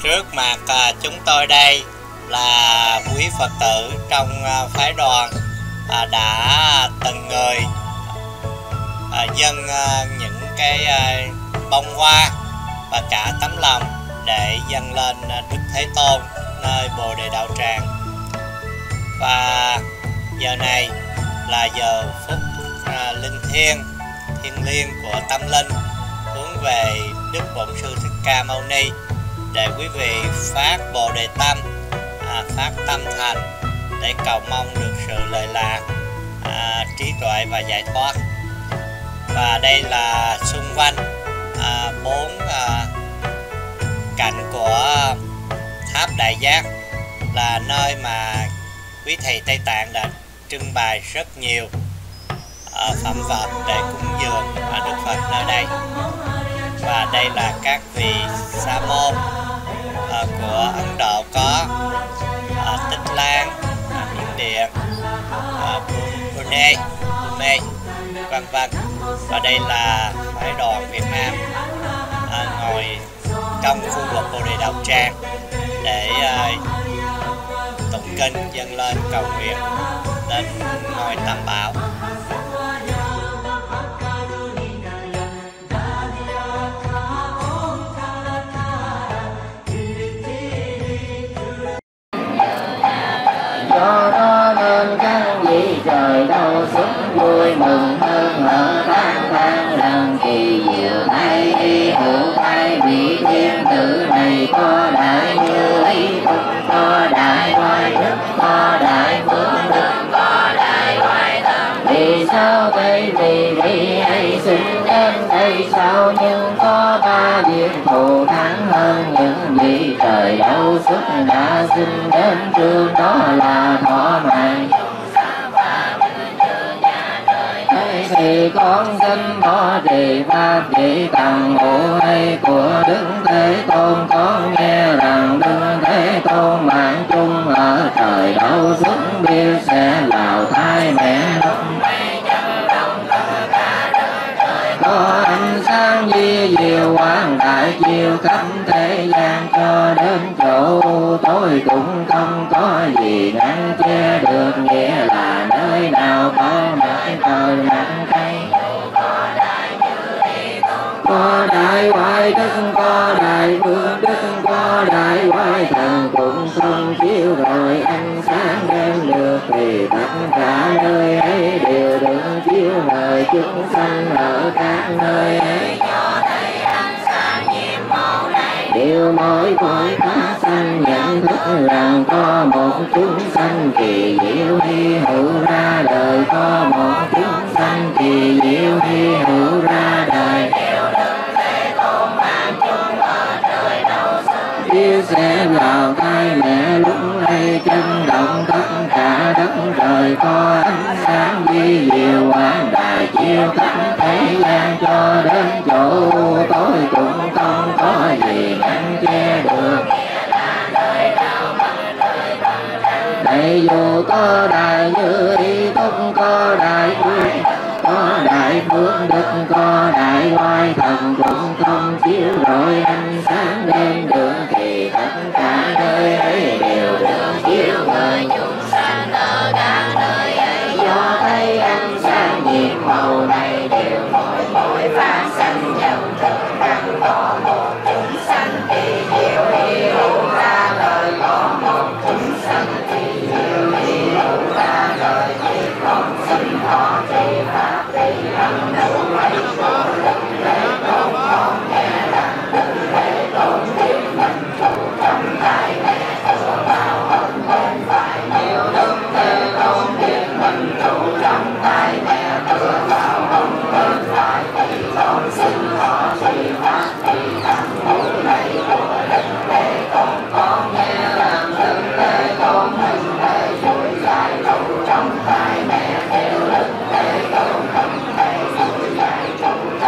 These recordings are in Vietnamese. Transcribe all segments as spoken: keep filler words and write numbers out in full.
Trước mặt à, chúng tôi đây là quý Phật tử trong à, phái đoàn à, đã từng người à, dâng à, những cái à, bông hoa và cả tấm lòng để dâng lên à, Đức Thế Tôn nơi Bồ Đề Đạo Tràng. Và giờ này là giờ phút à, linh thiêng thiêng liêng của tâm linh hướng về Đức Bổn Sư Thích Ca Mâu Ni, để quý vị phát Bồ Đề Tâm, à, phát tâm thành để cầu mong được sự lợi lạc, à, trí tuệ và giải thoát. Và đây là xung quanh à, bốn à, cạnh của tháp Đại Giác, là nơi mà quý thầy Tây Tạng đã trưng bày rất nhiều à, phẩm vật để cúng dường à, Đức Phật nơi đây. Và đây là các vị sa môn à, của Ấn Độ có à, Tích Lan, à, Miến Điện, à, Brunei, Brunei, vân vân. Và đây là phái đoàn Việt Nam à, ngồi trong khu vực Bồ Đề Đạo Tràng để à, tụng kinh dâng lên cầu nguyện đến ngôi Tam Bảo. Do đó nên các vị trời đâu sức vui mừng hơn ở tháng tháng lần kỳ diệu thay y hữu thay vị thiên tử này có đại như ý không có đại oai đức có đại phương đức có đại oai tâm. Vì sao vậy? Vì vị ấy sinh đến đây sao nhưng có ba việc thù thắng hơn những vị trời đâu sức đã sinh đến trước đó là thọ mạng. Thì con xin bỏ trì pháp chỉ tầng ngũ hay của Đức Thế Tôn, con nghe rằng Đức Thế Tôn mạng chung ở trời đâu xuất biết sẽ vào thai mẹ đông. Có ánh sáng di diệu quang đại chiếu khắp thế gian cho đến chỗ tôi cũng không có gì ngăn che được, nghĩa là nơi nào có mặt trời mặt cây. Có đại oai đức có đại phương đức có đại oai thần cũng không chiếu rồi ánh sáng đem được, thì tất cả nơi ấy đều được chiếu lời chúng sanh ở các nơi ấy. Điều mỗi cõi phát sanh nhận thức rằng có một chúng sanh kỳ diệu hy hữu ra đời, có một chúng sanh kỳ diệu hy hữu ra đời. Chia sẻ vào tay mẹ lúc ấy chân động tất cả đất trời, có ánh sáng vi diệu quang đại chiếu khắp thế gian cho đến chỗ tối cũng không có gì ngăn che được. Đây dù có đại như ý túc có đại quý có đại phước đức có đại oai thần cũng không chiếu rồi ánh sáng đêm đường, thì tất cả nơi ấy đều được chiếu người chúng sanh ở các nơi ấy. Do thấy ánh sáng nhiệm màu này đều mỗi mỗi phát sanh nhận thức rằng có một chúng sanh kỳ diệu hy hữu ra đời, có một chúng sanh kỳ diệu hy hữu ra đời, thì không sinh thọ trì pháp thì lâm đủ ấy của Đức Thế Tôn. Con nghe rằng Đức Thế Tôn biết mình trụ trong tay mẹ thừa vào hồng bên phải nhiều. Đức Thế Tôn biết mình trụ trong tay mẹ thừa vào hồng bên phải, thì con xin thọ trì pháp thì thắng mũi này của Đức Thế Tôn. Con nghe rằng Đức Thế Tôn mình thể vui dài trụ trong tay mẹ theo Đức Thế Tôn không thể vui dài trụ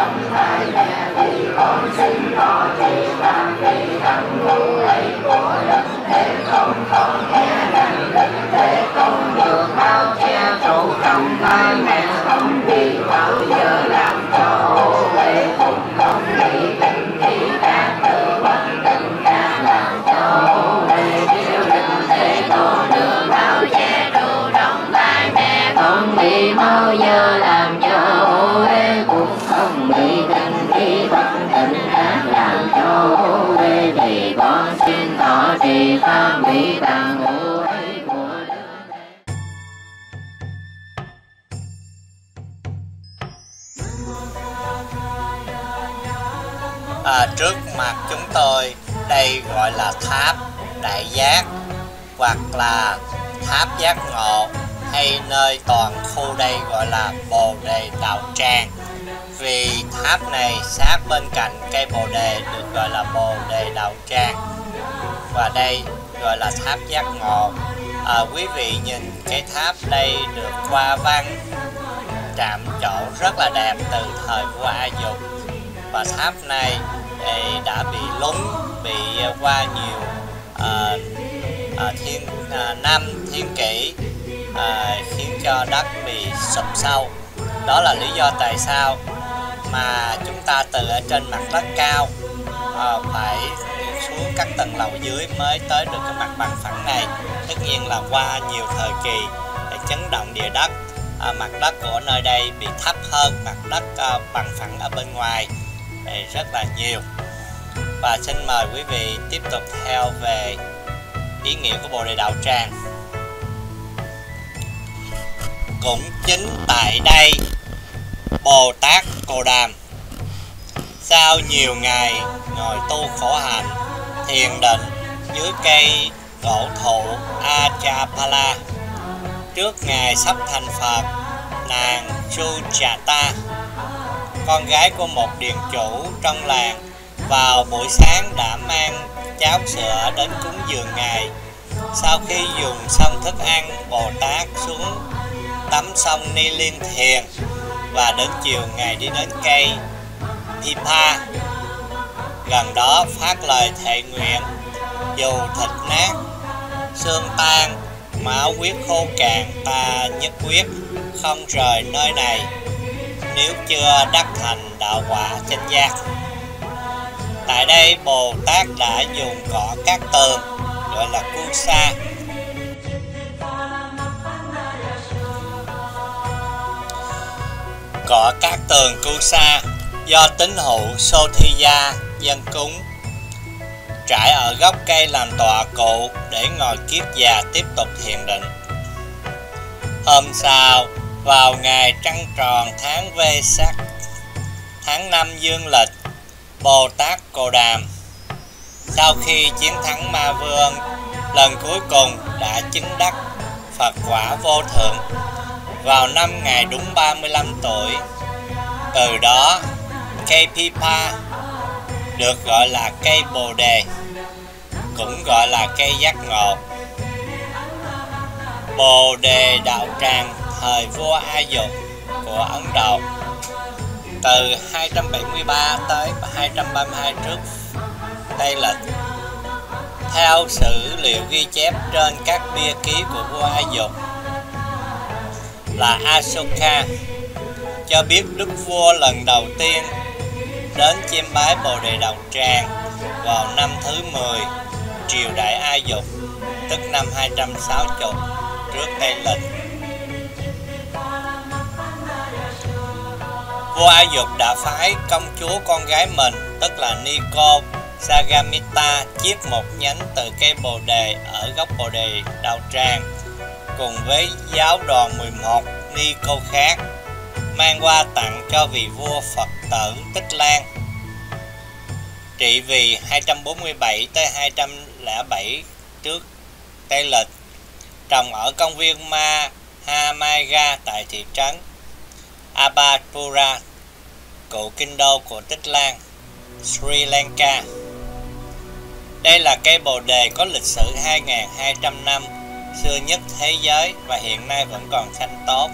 tam vị tạng ngũ ấy của À, trước mặt chúng tôi đây gọi là tháp Đại Giác hoặc là tháp Giác Ngộ, hay nơi toàn khu đây gọi là Bồ Đề Đạo Tràng. Vì tháp này sát bên cạnh cây bồ đề được gọi là Bồ Đề Đạo Tràng, và đây gọi là tháp Giác Ngộ. À, quý vị nhìn cái tháp đây được hoa văn chạm trổ rất là đẹp từ thời vua A Dục, và tháp này đã bị lún, bị qua nhiều à, à, thiên à, năm thiên kỷ, à, khiến cho đất bị sụp sâu. Đó là lý do tại sao mà chúng ta từ ở trên mặt đất cao à, phải xuống các tầng lầu dưới mới tới được cái mặt bằng phẳng này. Tất nhiên là qua nhiều thời kỳ để chấn động địa đất, à, mặt đất của nơi đây bị thấp hơn mặt đất à, bằng phẳng ở bên ngoài thì rất là nhiều. Và xin mời quý vị tiếp tục theo về ý nghĩa của Bồ Đề Đạo Tràng. Cũng chính tại đây, Bồ Tát Cồ Đàm sau nhiều ngày ngồi tu khổ hạnh thiền định dưới cây cổ thụ Achapala, trước ngày sắp thành Phật, nàng Sujata, con gái của một điền chủ trong làng, vào buổi sáng đã mang cháo sữa đến cúng dường ngài. Sau khi dùng xong thức ăn, Bồ Tát xuống tắm sông Ni Liên thiền, và đến chiều ngài đi đến cây Pipa gần đó phát lời thệ nguyện: dù thịt nát, xương tan, máu huyết khô cạn, ta nhất quyết không rời nơi này nếu chưa đắc thành đạo quả chánh giác. Tại đây Bồ Tát đã dùng cỏ cát tường gọi là Kusa cỏ cát tường Kusa do tín hữu Sothiya dân cúng, trải ở gốc cây làm tọa cụ để ngồi kiết già tiếp tục thiền định. Hôm sau, vào ngày trăng tròn tháng Vê Sắc, tháng năm dương lịch, Bồ Tát Cồ Đàm sau khi chiến thắng Ma Vương lần cuối cùng đã chứng đắc Phật quả vô thượng vào năm ngài đúng ba mươi lăm tuổi. Từ đó cây Pipa được gọi là cây Bồ Đề, cũng gọi là cây giác ngộ. Bồ Đề Đạo Tràng thời vua A Dục của Ấn Độ từ hai trăm bảy mươi ba tới hai trăm ba mươi hai trước Tây Lịch. Theo sử liệu ghi chép trên các bia ký của vua A Dục là Asoka cho biết đức vua lần đầu tiên đến chiêm bái Bồ Đề Đạo Tràng vào năm thứ mười triều đại A Dục, tức năm hai trăm sáu mươi trước Tây Lịch. Vua A Dục đã phái công chúa con gái mình, tức là Nico Sagamita, chiết một nhánh từ cây Bồ Đề ở gốc Bồ Đề Đạo Tràng cùng với giáo đoàn mười một Nico khác, mang qua tặng cho vị vua Phật tử Tích Lan, trị vì hai trăm bốn mươi bảy tới hai trăm lẻ bảy trước Tây Lịch, trồng ở công viên Mahamaya tại thị trấn Abapura, cựu kinh đô của Tích Lan, Sri Lanka. Đây là cây Bồ Đề có lịch sử hai nghìn hai trăm năm, xưa nhất thế giới và hiện nay vẫn còn xanh tốt.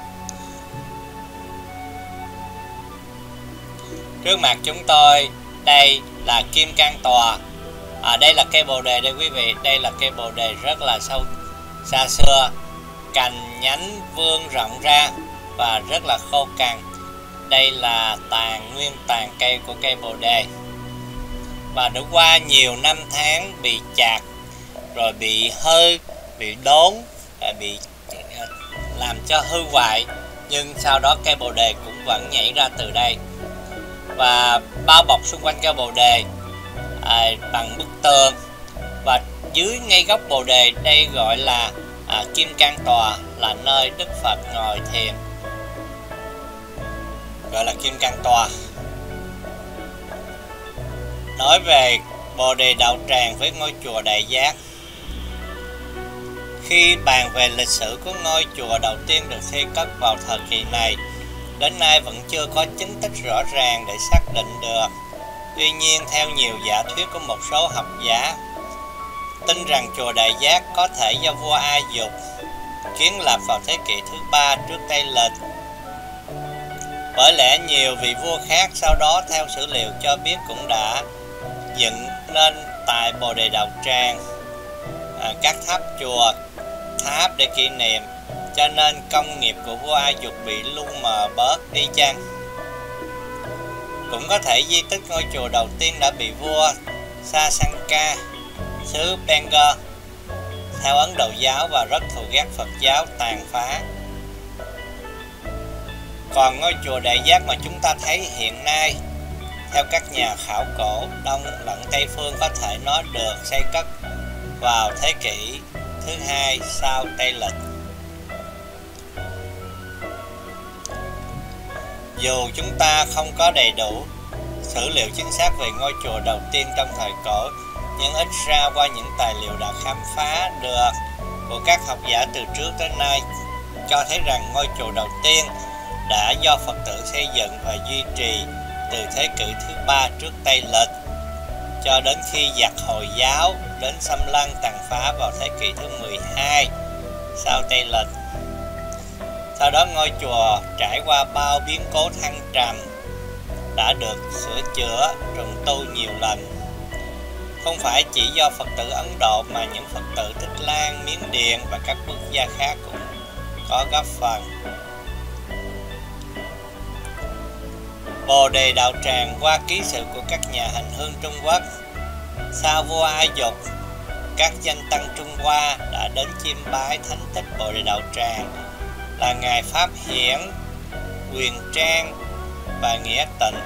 Trước mặt chúng tôi đây là Kim Cang Tòa. À, đây là cây Bồ Đề đây quý vị. Đây là cây Bồ Đề rất là sâu xa xưa, cành nhánh vươn rộng ra và rất là khô cằn. Đây là tàn nguyên tàn cây của cây Bồ Đề, và đã qua nhiều năm tháng bị chặt, rồi bị hư, bị đốn, bị làm cho hư hoại, nhưng sau đó cây Bồ Đề cũng vẫn nhảy ra từ đây. Và bao bọc xung quanh cây Bồ Đề à, bằng bức tường, và Dưới ngay gốc Bồ Đề đây gọi là à, Kim Cang Tòa, là nơi Đức Phật ngồi thiền, gọi là Kim Cang Tòa. Nói về Bồ Đề Đạo Tràng với ngôi chùa Đại Giác. Khi bàn về lịch sử của ngôi chùa đầu tiên được xây cất vào thời kỳ này, đến nay vẫn chưa có chứng tích rõ ràng để xác định được. Tuy nhiên, theo nhiều giả thuyết của một số học giả, tin rằng chùa Đại Giác có thể do vua A Dục kiến lập vào thế kỷ thứ ba trước Tây Lịch. Bởi lẽ nhiều vị vua khác sau đó theo sử liệu cho biết cũng đã dựng nên tại Bồ Đề Đạo Tràng à, các tháp chùa, tháp để kỷ niệm, cho nên công nghiệp của vua A Dục bị lu mờ bớt đi chăng? Cũng có thể di tích ngôi chùa đầu tiên đã bị vua Sasanka xứ Bengal theo Ấn Độ giáo và rất thù ghét Phật giáo tàn phá. Còn ngôi chùa Đại Giác mà chúng ta thấy hiện nay, theo các nhà khảo cổ Đông lẫn Tây phương, có thể nó được xây cất vào thế kỷ thứ hai sau Tây Lịch. Dù chúng ta không có đầy đủ sử liệu chính xác về ngôi chùa đầu tiên trong thời cổ, nhưng ít ra qua những tài liệu đã khám phá được của các học giả từ trước tới nay cho thấy rằng ngôi chùa đầu tiên đã do Phật tử xây dựng và duy trì từ thế kỷ thứ ba trước Tây Lịch cho đến khi giặc Hồi giáo đến xâm lăng tàn phá vào thế kỷ thứ mười hai sau Tây Lịch. Sau đó ngôi chùa trải qua bao biến cố thăng trầm, đã được sửa chữa, trùng tu nhiều lần. Không phải chỉ do Phật tử Ấn Độ mà những Phật tử Tích Lan, Miến Điện và các quốc gia khác cũng có góp phần. Bồ Đề Đạo Tràng qua ký sự của các nhà hành hương Trung Quốc. Sau vua A Dục, các danh tăng Trung Hoa đã đến chiêm bái thánh tích Bồ Đề Đạo Tràng là ngài Pháp Hiển, Quyền Trang và Nghĩa Tịnh.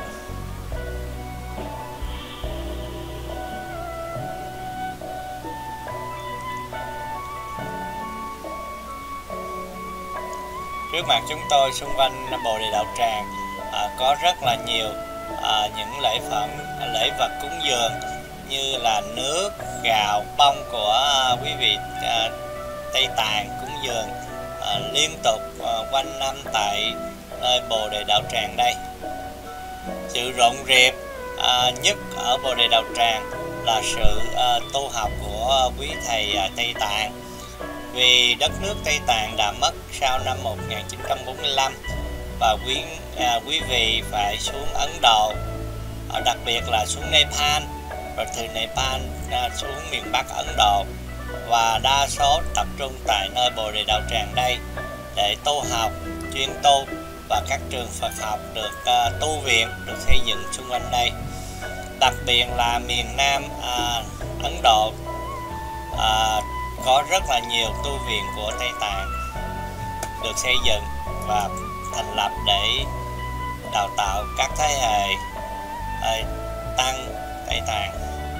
Trước mặt chúng tôi xung quanh Bồ Đề Đạo Tràng à, có rất là nhiều à, những lễ phẩm, lễ vật cúng dường như là nước, gạo, bông của à, quý vị à, Tây Tạng cúng dường à, liên tục à, quanh năm tại nơi Bồ Đề Đạo Tràng đây. Sự rộn rịp à, nhất ở Bồ Đề Đạo Tràng là sự à, tu học của quý thầy à, Tây Tạng. Vì đất nước Tây Tạng đã mất sau năm một nghìn chín trăm bốn mươi lăm và quý, à, quý vị phải xuống Ấn Độ, à, đặc biệt là xuống Nepal, rồi từ Nepal à, xuống miền Bắc Ấn Độ, và đa số tập trung tại nơi Bồ Đề Đạo Tràng đây để tu học, chuyên tu, và các trường Phật học được uh, tu viện được xây dựng xung quanh đây. Đặc biệt là miền Nam uh, Ấn Độ uh, có rất là nhiều tu viện của Tây Tạng được xây dựng và thành lập để đào tạo các thế hệ uh, tăng Tây Tạng.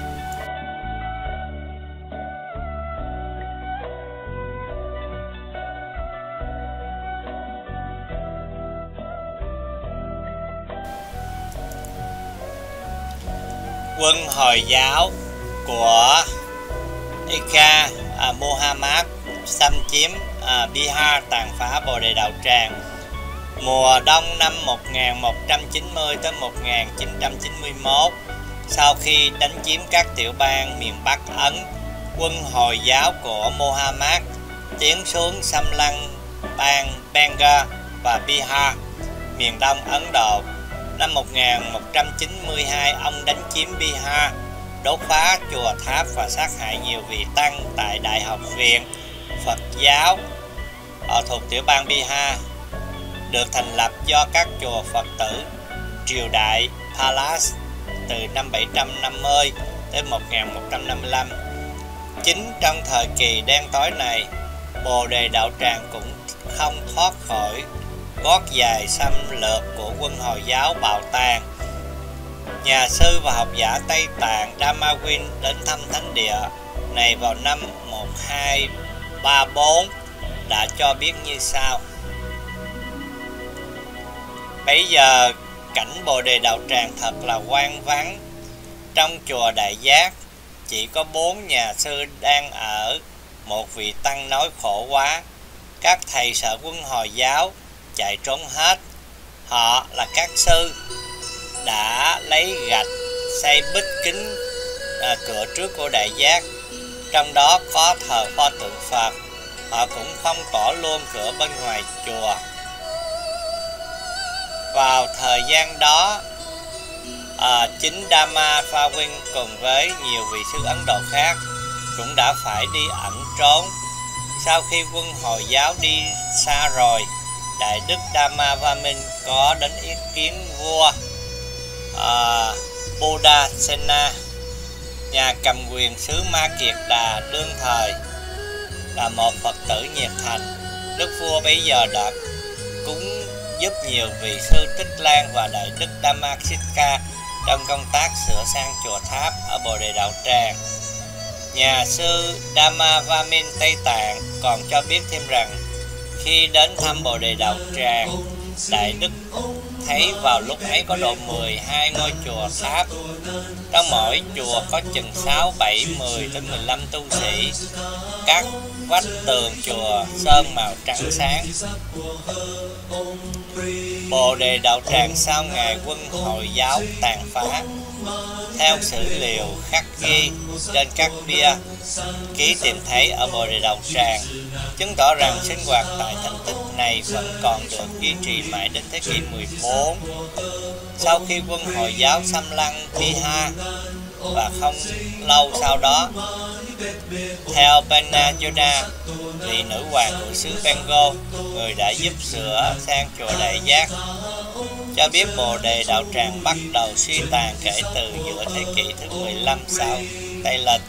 Quân Hồi giáo của Ika à, Muhammad xâm chiếm à, Bihar, tàn phá Bồ Đề Đạo Tràng. Mùa đông năm một nghìn một trăm chín mươi tới một nghìn chín trăm chín mươi mốt, sau khi đánh chiếm các tiểu bang miền Bắc Ấn, quân Hồi giáo của Muhammad tiến xuống xâm lăng bang Bengal và Bihar, miền đông Ấn Độ. Năm một nghìn một trăm chín mươi hai, ông đánh chiếm Bihar, đốt phá chùa tháp và sát hại nhiều vị tăng tại Đại học viện Phật giáo ở thuộc tiểu bang Bihar, được thành lập do các chùa Phật tử triều đại Palace từ năm bảy trăm năm mươi tới một nghìn một trăm năm mươi lăm. Chính trong thời kỳ đen tối này, Bồ Đề Đạo Tràng cũng không thoát khỏi gót dài xâm lược của quân Hồi giáo bạo tàn. Nhà sư và học giả Tây Tạng Damawin đến thăm thánh địa này vào năm một hai ba bốn đã cho biết như sau. Bây giờ cảnh Bồ Đề Đạo Tràng thật là hoang vắng. Trong chùa Đại Giác chỉ có bốn nhà sư đang ở. Một vị tăng nói khổ quá, các thầy sợ quân Hồi giáo chạy trốn hết. Họ là các sư đã lấy gạch xây bích kính à, cửa trước của Đại Giác, trong đó có thờ pho tượng Phật. Họ cũng phong tỏa luôn cửa bên ngoài chùa. Vào thời gian đó, à, chính Dhamma Pha-Vinh cùng với nhiều vị sư Ấn Độ khác cũng đã phải đi ẩn trốn. Sau khi quân Hồi giáo đi xa rồi, Đại Đức Dhamma Vamin có đến ý kiến vua à, Buddha Sena, nhà cầm quyền xứ Ma Kiệt Đà đương thời, là một Phật tử nhiệt thành. Đức vua bây giờ đã cúng giúp nhiều vị sư Tích Lan và Đại Đức Dhammaksika trong công tác sửa sang chùa tháp ở Bồ Đề Đạo Tràng. Nhà sư Dhamma Vamin Tây Tạng còn cho biết thêm rằng, khi đến thăm Bồ Đề Đạo Tràng, Đại Đức thấy vào lúc ấy có độ mười hai ngôi chùa tháp. Trong mỗi chùa có chừng sáu, bảy, mười đến mười lăm tu sĩ. Các vách tường chùa sơn màu trắng sáng. Bồ Đề Đạo Tràng sau ngày quân Hồi giáo tàn phá, theo sử liệu khắc ghi trên các bia ký tìm thấy ở Bồ Đề Đạo Tràng, chứng tỏ rằng sinh hoạt tại thánh tích này vẫn còn được duy trì mãi đến thế kỷ mười bốn. Sau khi quân Hồi giáo xâm lăng Bihar và không lâu sau đó, theo Penna Yoda, vị nữ hoàng của xứ Bengal, người đã giúp sửa sang chùa Đại Giác, cho biết Bồ Đề Đạo Tràng bắt đầu suy tàn kể từ giữa thế kỷ thứ mười lăm sau Tây Lịch.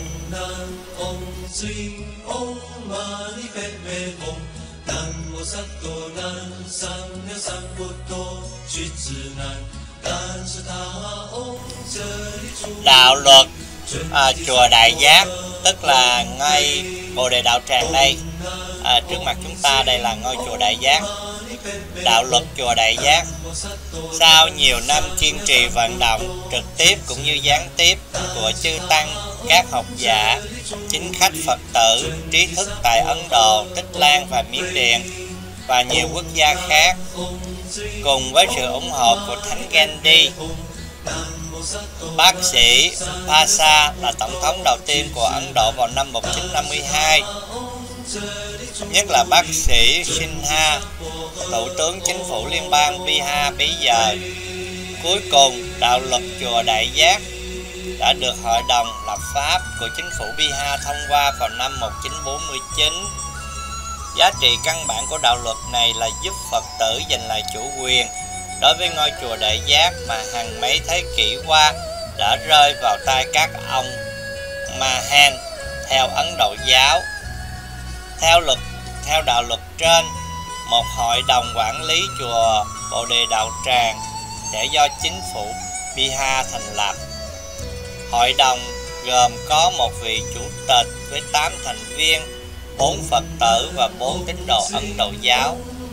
Đạo luật à, chùa Đại Giác, tức là ngay Bồ Đề Đạo Tràng đây, à, trước mặt chúng ta đây là ngôi chùa Đại Giác. Đạo luật chùa Đại Giác, sau nhiều năm kiên trì vận động trực tiếp cũng như gián tiếp của chư tăng, các học giả, chính khách Phật tử, trí thức tại Ấn Độ, Tích Lan và Miến Điện và nhiều quốc gia khác, cùng với sự ủng hộ của Thánh Gandhi, bác sĩ Pasha là tổng thống đầu tiên của Ấn Độ vào năm một nghìn chín trăm năm mươi hai, nhất là bác sĩ Sinha, thủ tướng chính phủ liên bang Bihar bây giờ. Cuối cùng, đạo luật chùa Đại Giác đã được Hội đồng lập pháp của chính phủ Bihar thông qua vào năm một nghìn chín trăm bốn mươi chín. Giá trị căn bản của đạo luật này là giúp Phật tử giành lại chủ quyền đối với ngôi chùa Đại Giác mà hàng mấy thế kỷ qua đã rơi vào tay các ông Mahan theo Ấn Độ giáo. Theo luật, theo đạo luật trên, một hội đồng quản lý chùa Bồ Đề Đạo Tràng sẽ do chính phủ Bihar thành lập. Hội đồng gồm có một vị chủ tịch với tám thành viên, bốn Phật tử và bốn tín đồ Ấn Độ giáo.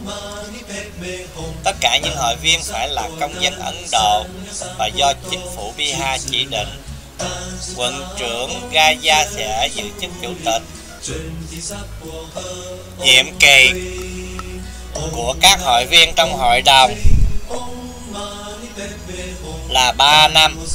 Tất cả những hội viên phải là công dân Ấn Độ và do chính phủ Bihar chỉ định. Quận trưởng Gaya sẽ giữ chức chủ tịch. Nhiệm kỳ của các hội viên trong hội đồng là ba năm.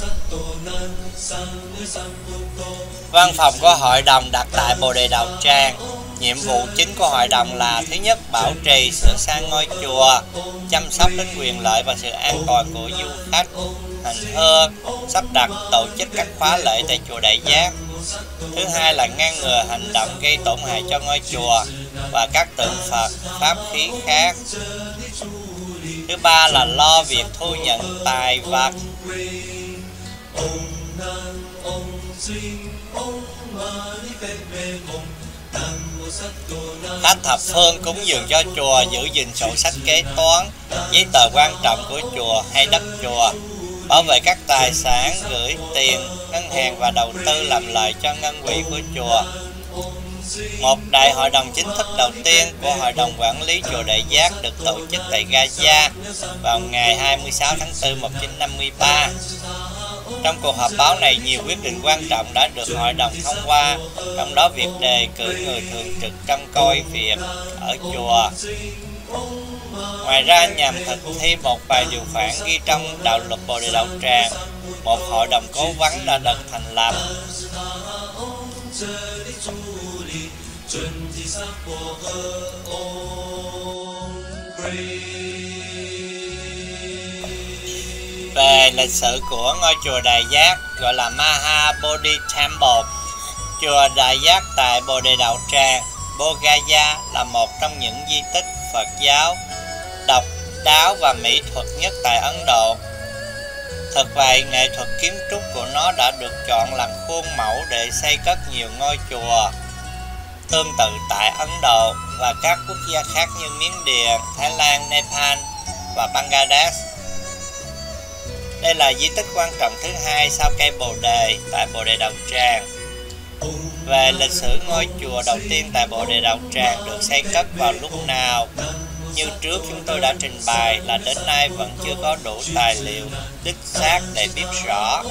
Văn phòng của hội đồng đặt tại Bồ Đề Đạo Tràng. Nhiệm vụ chính của hội đồng là: thứ nhất, bảo trì sửa sang ngôi chùa, chăm sóc đến quyền lợi và sự an toàn của du khách hành hương, sắp đặt tổ chức các khóa lễ tại chùa Đại Giác. Thứ hai là ngăn ngừa hành động gây tổn hại cho ngôi chùa và các tượng Phật, pháp khí khác. Thứ ba là lo việc thu nhận tài vật. Khách thập phương cúng dường cho chùa, giữ gìn sổ sách kế toán, giấy tờ quan trọng của chùa hay đất chùa. bảo vệ các tài sản, gửi tiền ngân hàng và đầu tư làm lợi cho ngân quỹ của chùa. Một đại hội đồng chính thức đầu tiên của Hội đồng Quản lý Chùa Đại Giác được tổ chức tại Gaza vào ngày hai mươi sáu tháng tư năm một nghìn chín trăm năm mươi ba. Trong cuộc họp báo này, nhiều quyết định quan trọng đã được hội đồng thông qua, trong đó việc đề cử người thường trực trông coi việc ở chùa. Ngoài ra, nhằm thực thi một vài điều khoản ghi trong đạo luật Bồ Đề Đạo Tràng, một hội đồng cố vấn đã được thành lập. Về lịch sử của ngôi chùa Đại Giác gọi là Mahabodhi Temple, chùa Đại Giác tại Bồ Đề Đạo Tràng, Bodh Gaya là một trong những di tích Phật giáo độc đáo và mỹ thuật nhất tại Ấn Độ. Thực vậy, nghệ thuật kiến trúc của nó đã được chọn làm khuôn mẫu để xây cất nhiều ngôi chùa tương tự tại Ấn Độ và các quốc gia khác như Miến Điện, Thái Lan, Nepal và Bangladesh. Đây là di tích quan trọng thứ hai sau cây Bồ Đề tại Bồ Đề Đạo Tràng. Về lịch sử ngôi chùa đầu tiên tại Bồ Đề Đạo Tràng được xây cất vào lúc nào, như trước chúng tôi đã trình bày là đến nay vẫn chưa có đủ tài liệu đích xác để biết rõ.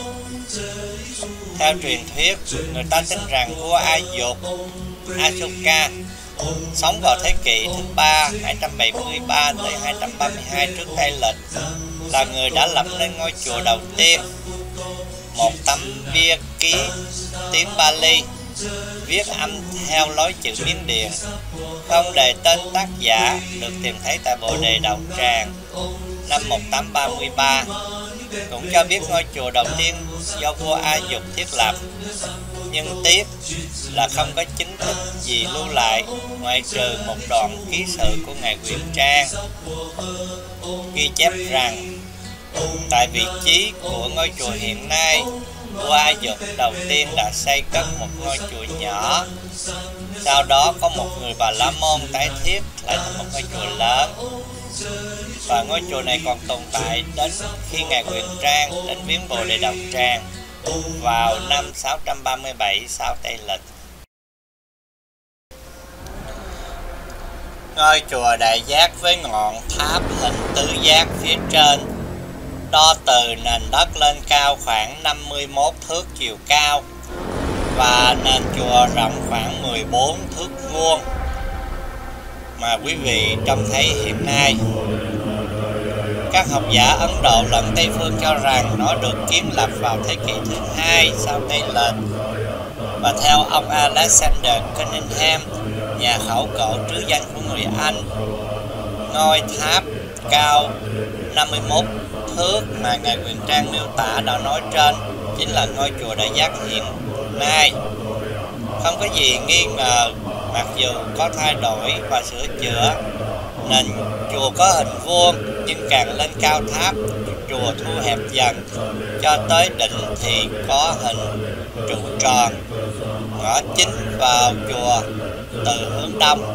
Theo truyền thuyết, người ta tin rằng vua A Dục, Ashoka, sống vào thế kỷ thứ ba, hai trăm bảy mươi ba tới hai trăm ba mươi hai trước Tây lịch, là người đã lập nên ngôi chùa đầu tiên. Một tấm bia ký tiếng Bali viết âm theo lối chữ Miến Điện, không đề tên tác giả, được tìm thấy tại Bồ Đề Đạo Tràng năm một nghìn tám trăm ba mươi ba, cũng cho biết ngôi chùa đầu tiên do vua A Dục thiết lập. Nhưng tiếc là không có chính thức gì lưu lại, ngoại trừ một đoạn ký sự của ngài Quyền Trang ghi chép rằng tại vị trí của ngôi chùa hiện nay, vua A Dục đầu tiên đã xây cất một ngôi chùa nhỏ. Sau đó có một người Bà La Môn tái thiết lại thành một ngôi chùa lớn, và ngôi chùa này còn tồn tại đến khi ngài Quyền Trang đến viếng Bồ Đề Đạo Tràng vào năm sáu trăm ba mươi bảy sau Tây lịch. Ngôi chùa Đại Giác với ngọn tháp hình tứ giác phía trên, đo từ nền đất lên cao khoảng năm mươi mốt thước chiều cao và nền chùa rộng khoảng mười bốn thước vuông mà quý vị trông thấy hiện nay. Các học giả Ấn Độ lẫn Tây phương cho rằng nó được kiến lập vào thế kỷ thứ hai sau Tây lịch, và theo ông Alexander Cunningham, nhà khảo cổ trứ danh của người Anh, ngôi tháp cao năm mươi mốt thước mà ngài Quyền Trang miêu tả đã nói trên chính là ngôi chùa Đại Giác hiện nay. Không có gì nghi ngờ, mặc dù có thay đổi và sửa chữa, nền chùa có hình vuông, nhưng càng lên cao tháp, chùa thu hẹp dần, cho tới đỉnh thì có hình trụ tròn. Ngõ chính vào chùa từ hướng đông.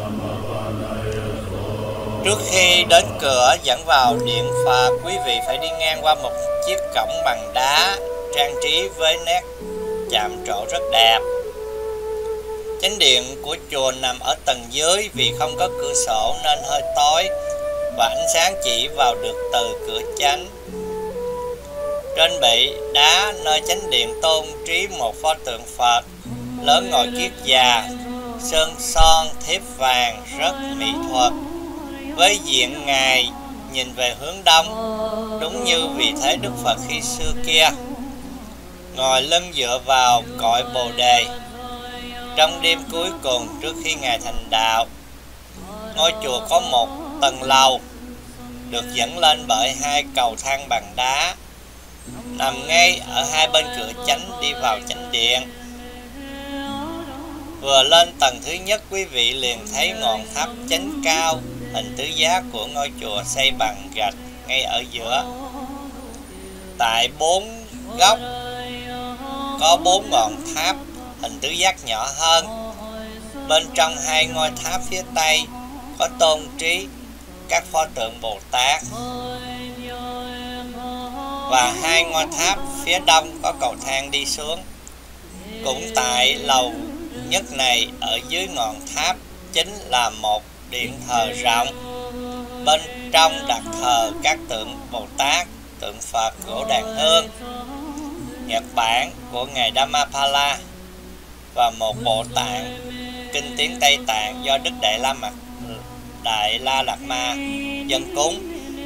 Trước khi đến cửa dẫn vào điện Phật, quý vị phải đi ngang qua một chiếc cổng bằng đá trang trí với nét chạm trổ rất đẹp. Chánh điện của chùa nằm ở tầng dưới, vì không có cửa sổ nên hơi tối và ánh sáng chỉ vào được từ cửa chánh. Trên bệ đá nơi chánh điện tôn trí một pho tượng Phật lớn ngồi kiết già, sơn son thiếp vàng rất mỹ thuật, với diện ngài nhìn về hướng đông, đúng như vị thế Đức Phật khi xưa kia, ngồi lưng dựa vào cội Bồ Đề. Trong đêm cuối cùng trước khi ngài thành đạo, ngôi chùa có một tầng lầu được dẫn lên bởi hai cầu thang bằng đá, nằm ngay ở hai bên cửa chánh đi vào chánh điện. Vừa lên tầng thứ nhất, quý vị liền thấy ngọn tháp chánh cao hình tứ giác của ngôi chùa xây bằng gạch ngay ở giữa. Tại bốn góc có bốn ngọn tháp hình tứ giác nhỏ hơn. Bên trong hai ngôi tháp phía tây có tôn trí các pho tượng Bồ Tát. và hai ngôi tháp phía đông có cầu thang đi xuống. Cũng tại lầu nhất này, ở dưới ngọn tháp chính là một điện thờ rộng. Bên trong đặt thờ các tượng Bồ Tát, tượng Phật, gỗ đàn hương, Nhật Bản của ngài Dhammapada và một bộ tạng kinh tiếng Tây Tạng do Đức Đại La Mật Đại La Lạt Ma dân cúng.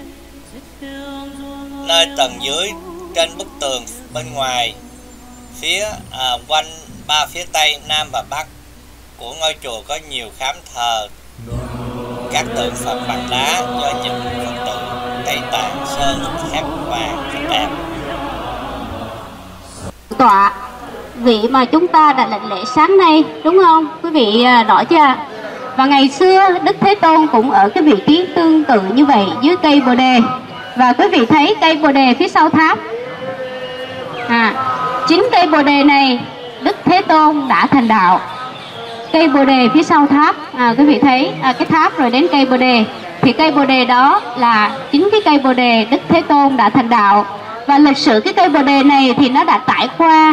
Nơi tầng dưới trên bức tường bên ngoài phía à, quanh ba phía Tây, Nam và Bắc của ngôi chùa có nhiều khám thờ các tượng Phật bằng đá do những Phật tử Tây Tạng sơn thép vàng rất đẹp. Tọa vị mà chúng ta đã lãnh lễ sáng nay, đúng không quý vị, rõ chưa? Và ngày xưa Đức Thế Tôn cũng ở cái vị trí tương tự như vậy dưới cây Bồ Đề. Và quý vị thấy cây Bồ Đề phía sau tháp, à, chính cây Bồ Đề này Đức Thế Tôn đã thành đạo. Cây Bồ Đề phía sau tháp, à, quý vị thấy à, cái tháp rồi đến cây Bồ Đề, thì cây Bồ Đề đó là chính cái cây Bồ Đề Đức Thế Tôn đã thành đạo. Và lịch sử cái cây Bồ Đề này thì nó đã trải qua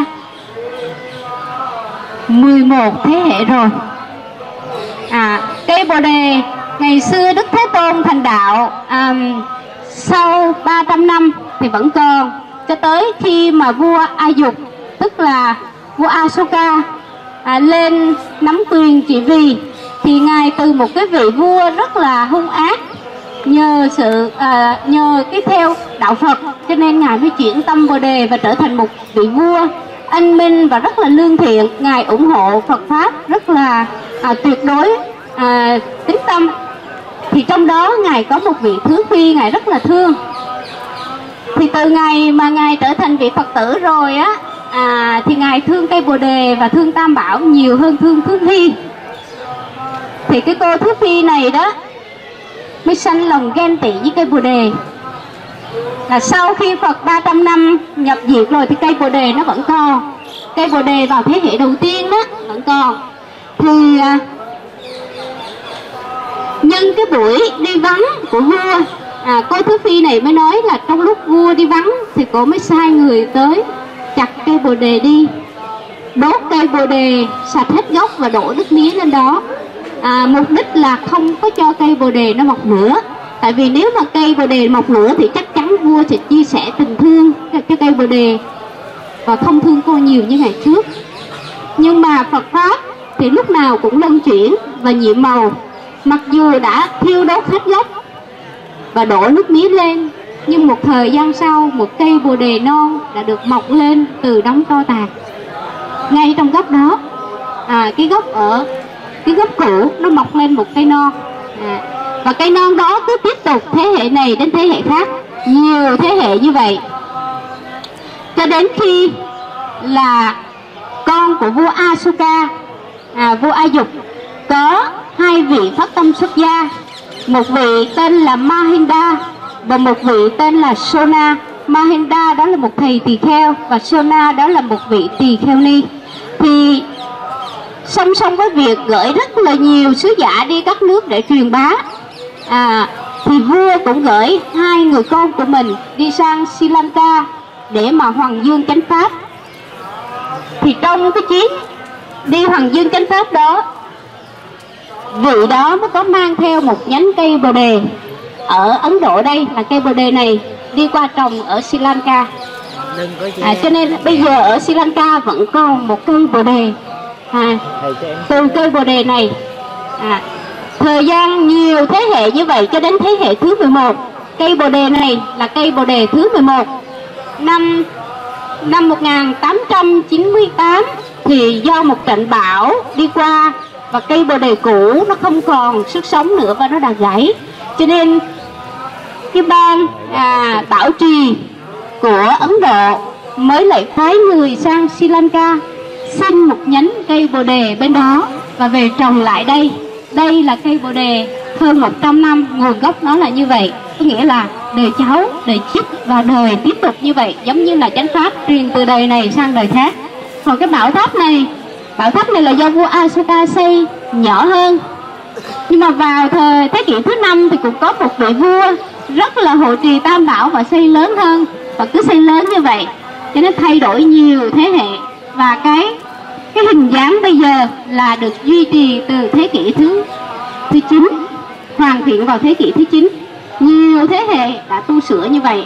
mười một thế hệ rồi. À, cây Bồ Đề ngày xưa Đức Thế Tôn thành đạo, à, sau ba trăm năm thì vẫn còn, cho tới khi mà vua A Dục, tức là vua Asoka, à, lên nắm quyền trị vì, thì ngài từ một cái vị vua rất là hung ác, nhờ sự à, nhờ cái theo đạo Phật, cho nên ngài mới chuyển tâm Bồ Đề và trở thành một vị vua anh minh và rất là lương thiện. Ngài ủng hộ Phật pháp rất là à, tuyệt đối, à, tín tâm. Thì trong đó ngài có một vị thứ phi ngài rất là thương. Thì từ ngày mà ngài trở thành vị Phật tử rồi á, à, thì ngài thương cây Bồ Đề và thương Tam Bảo nhiều hơn thương thứ phi. Thì cái cô thứ phi này đó mới sanh lòng ghen tị với cây Bồ Đề. Là sau khi Phật ba trăm năm nhập diệt rồi thì cây Bồ Đề nó vẫn còn. Cây Bồ Đề vào thế hệ đầu tiên đó vẫn còn. Thì à, nhân cái buổi đi vắng của vua, à, cô thứ phi này mới nói là trong lúc vua đi vắng thì cô mới sai người tới chặt cây Bồ Đề đi, đốt cây Bồ Đề sạch hết gốc và đổ nước mía lên đó. À, mục đích là không có cho cây Bồ Đề nó mọc nữa. Tại vì nếu mà cây Bồ Đề mọc nữa thì chắc chắn vua sẽ chia sẻ tình thương cho cây Bồ Đề và không thương cô nhiều như ngày trước. Nhưng mà Phật pháp thì lúc nào cũng luân chuyển và nhiệm màu. Mặc dù đã thiêu đốt hết gốc và đổ nước mía lên, nhưng một thời gian sau một cây Bồ Đề non đã được mọc lên từ đống tro tàn ngay trong gốc đó. À, cái gốc ở cái gốc cũ nó mọc lên một cây non, à, và cây non đó cứ tiếp tục thế hệ này đến thế hệ khác, nhiều thế hệ như vậy, cho đến khi là con của vua Asoka, à, vua A Dục có hai vị phát tâm xuất gia, một vị tên là Mahinda và một vị tên là Sona. Mahinda đó là một thầy tỳ kheo và Sona đó là một vị tỳ kheo ni. Thì song song với việc gửi rất là nhiều sứ giả đi các nước để truyền bá, à, thì vua cũng gửi hai người con của mình đi sang Sri Lanka để mà hoằng dương chánh pháp. Thì trong cái chuyến đi hoằng dương chánh pháp đó, vị đó mới có mang theo một nhánh cây Bồ Đề. Ở Ấn Độ đây là cây Bồ Đề này đi qua trồng ở Sri Lanka, à, cho nên bây giờ ở Sri Lanka vẫn còn một cây Bồ Đề, à, từ cây Bồ Đề này, à, thời gian nhiều thế hệ như vậy cho đến thế hệ thứ mười một. Cây Bồ Đề này là cây Bồ Đề thứ mười một. Năm năm một nghìn tám trăm chín mươi tám thì do một trận bão đi qua và cây Bồ Đề cũ nó không còn sức sống nữa và nó đã gãy, cho nên cái ban à, bảo trì của Ấn Độ mới lại phái người sang Sri Lanka xin một nhánh cây Bồ Đề bên đó và về trồng lại đây. Đây là cây Bồ Đề hơn một trăm năm, nguồn gốc nó là như vậy, có nghĩa là đời cháu, đời chích và đời tiếp tục như vậy, giống như là chánh pháp truyền từ đời này sang đời khác. Còn cái bảo tháp này, bảo tháp này là do vua Asoka xây, nhỏ hơn. Nhưng mà vào thời thế kỷ thứ năm thì cũng có một vị vua rất là hộ trì Tam Bảo và xây lớn hơn. và cứ xây lớn như vậy, cho nên thay đổi nhiều thế hệ. Và cái cái hình dáng bây giờ là được duy trì từ thế kỷ thứ thứ chín, hoàn thiện vào thế kỷ thứ chín. Nhiều thế hệ đã tu sửa như vậy.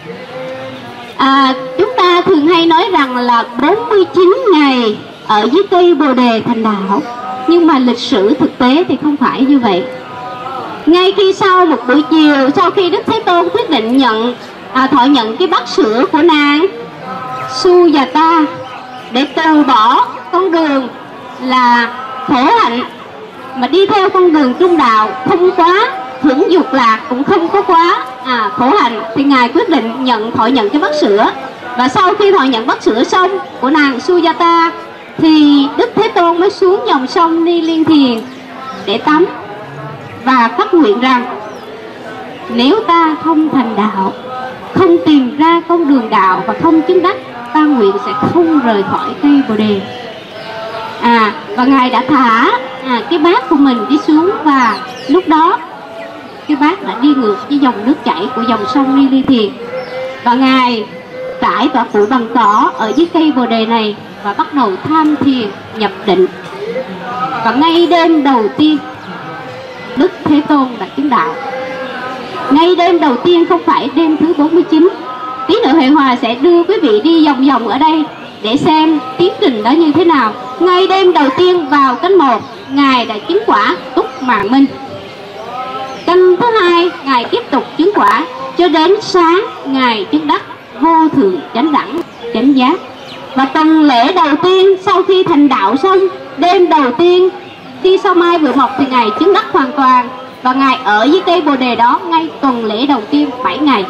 À, chúng ta thường hay nói rằng là bốn mươi chín ngày ở dưới cây Bồ Đề thành đạo, nhưng mà lịch sử thực tế thì không phải như vậy. Ngay khi sau một buổi chiều, sau khi Đức Thế Tôn quyết định nhận à, thọ nhận cái bát sữa của nàng Sujata để từ bỏ con đường là khổ hạnh mà đi theo con đường trung đạo, không quá hưởng dục lạc cũng không có quá à, khổ hạnh, thì ngài quyết định nhận thọ nhận cái bát sữa. Và sau khi thọ nhận bát sữa xong của nàng Sujata thì Đức Thế Tôn mới xuống dòng sông Ni Liên Thiền để tắm và phát nguyện rằng nếu ta không thành đạo, không tìm ra con đường đạo và không chứng đắc, ta nguyện sẽ không rời khỏi cây Bồ Đề. À, và ngài đã thả à, cái bát của mình đi xuống, và lúc đó cái bát đã đi ngược với dòng nước chảy của dòng sông Ni Liên Thiền. Và ngài trải tọa phủ bằng cỏ ở dưới cây Bồ Đề này và bắt đầu tham thiền nhập định. Và ngay đêm đầu tiên Đức Thế Tôn đã chứng đạo. Ngay đêm đầu tiên, không phải đêm thứ bốn mươi chín. Tí nữa Huệ Hòa sẽ đưa quý vị đi vòng vòng ở đây để xem tiến trình đó như thế nào. Ngay đêm đầu tiên vào canh một, ngài đã chứng quả túc mạng minh. Canh thứ hai, ngài tiếp tục chứng quả cho đến sáng ngài chứng đắc vô thượng chánh đẳng chánh giác. Và tuần lễ đầu tiên sau khi thành đạo xong, đêm đầu tiên khi sao mai vừa mọc thì ngài chứng đắc hoàn toàn. Và ngài ở dưới cây Bồ Đề đó ngay tuần lễ đầu tiên bảy ngày,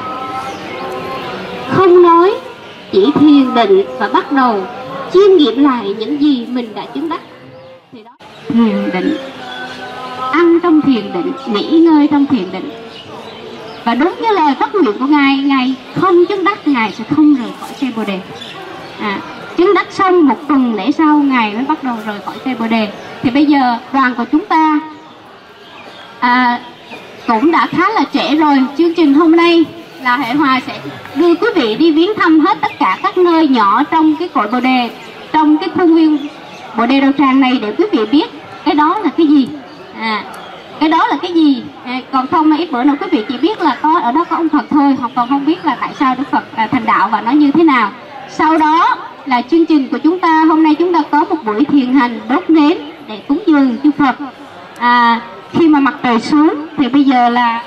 không nói, chỉ thiền định và bắt đầu chiêm nghiệm lại những gì mình đã chứng đắc. Thì đó, thiền định, ăn trong thiền định, nghỉ ngơi trong thiền định. Và đúng như lời phát nguyện của ngài, ngài không chứng đắc, ngài sẽ không rời khỏi cây Bồ Đề. À, chứng đắc xong một tuần lễ sau, ngài mới bắt đầu rời khỏi cây Bồ Đề. Thì bây giờ đoàn của chúng ta à, cũng đã khá là trễ rồi. Chương trình hôm nay là Huệ Hòa sẽ đưa quý vị đi viếng thăm hết tất cả các nơi nhỏ trong cái cội Bồ Đề, trong cái khuôn viên Bồ Đề Đạo Tràng này, để quý vị biết cái đó là cái gì. À, cái đó là cái gì. À, còn không ít bữa nữa quý vị chỉ biết là có ở đó có ông Phật thôi, hoặc còn không biết là tại sao Đức Phật à, thành đạo và nó như thế nào. Sau đó là chương trình của chúng ta. Hôm nay chúng ta có một buổi thiền hành đốt nến để cúng dường chư Phật. À, khi mà mặt trời xuống thì bây giờ là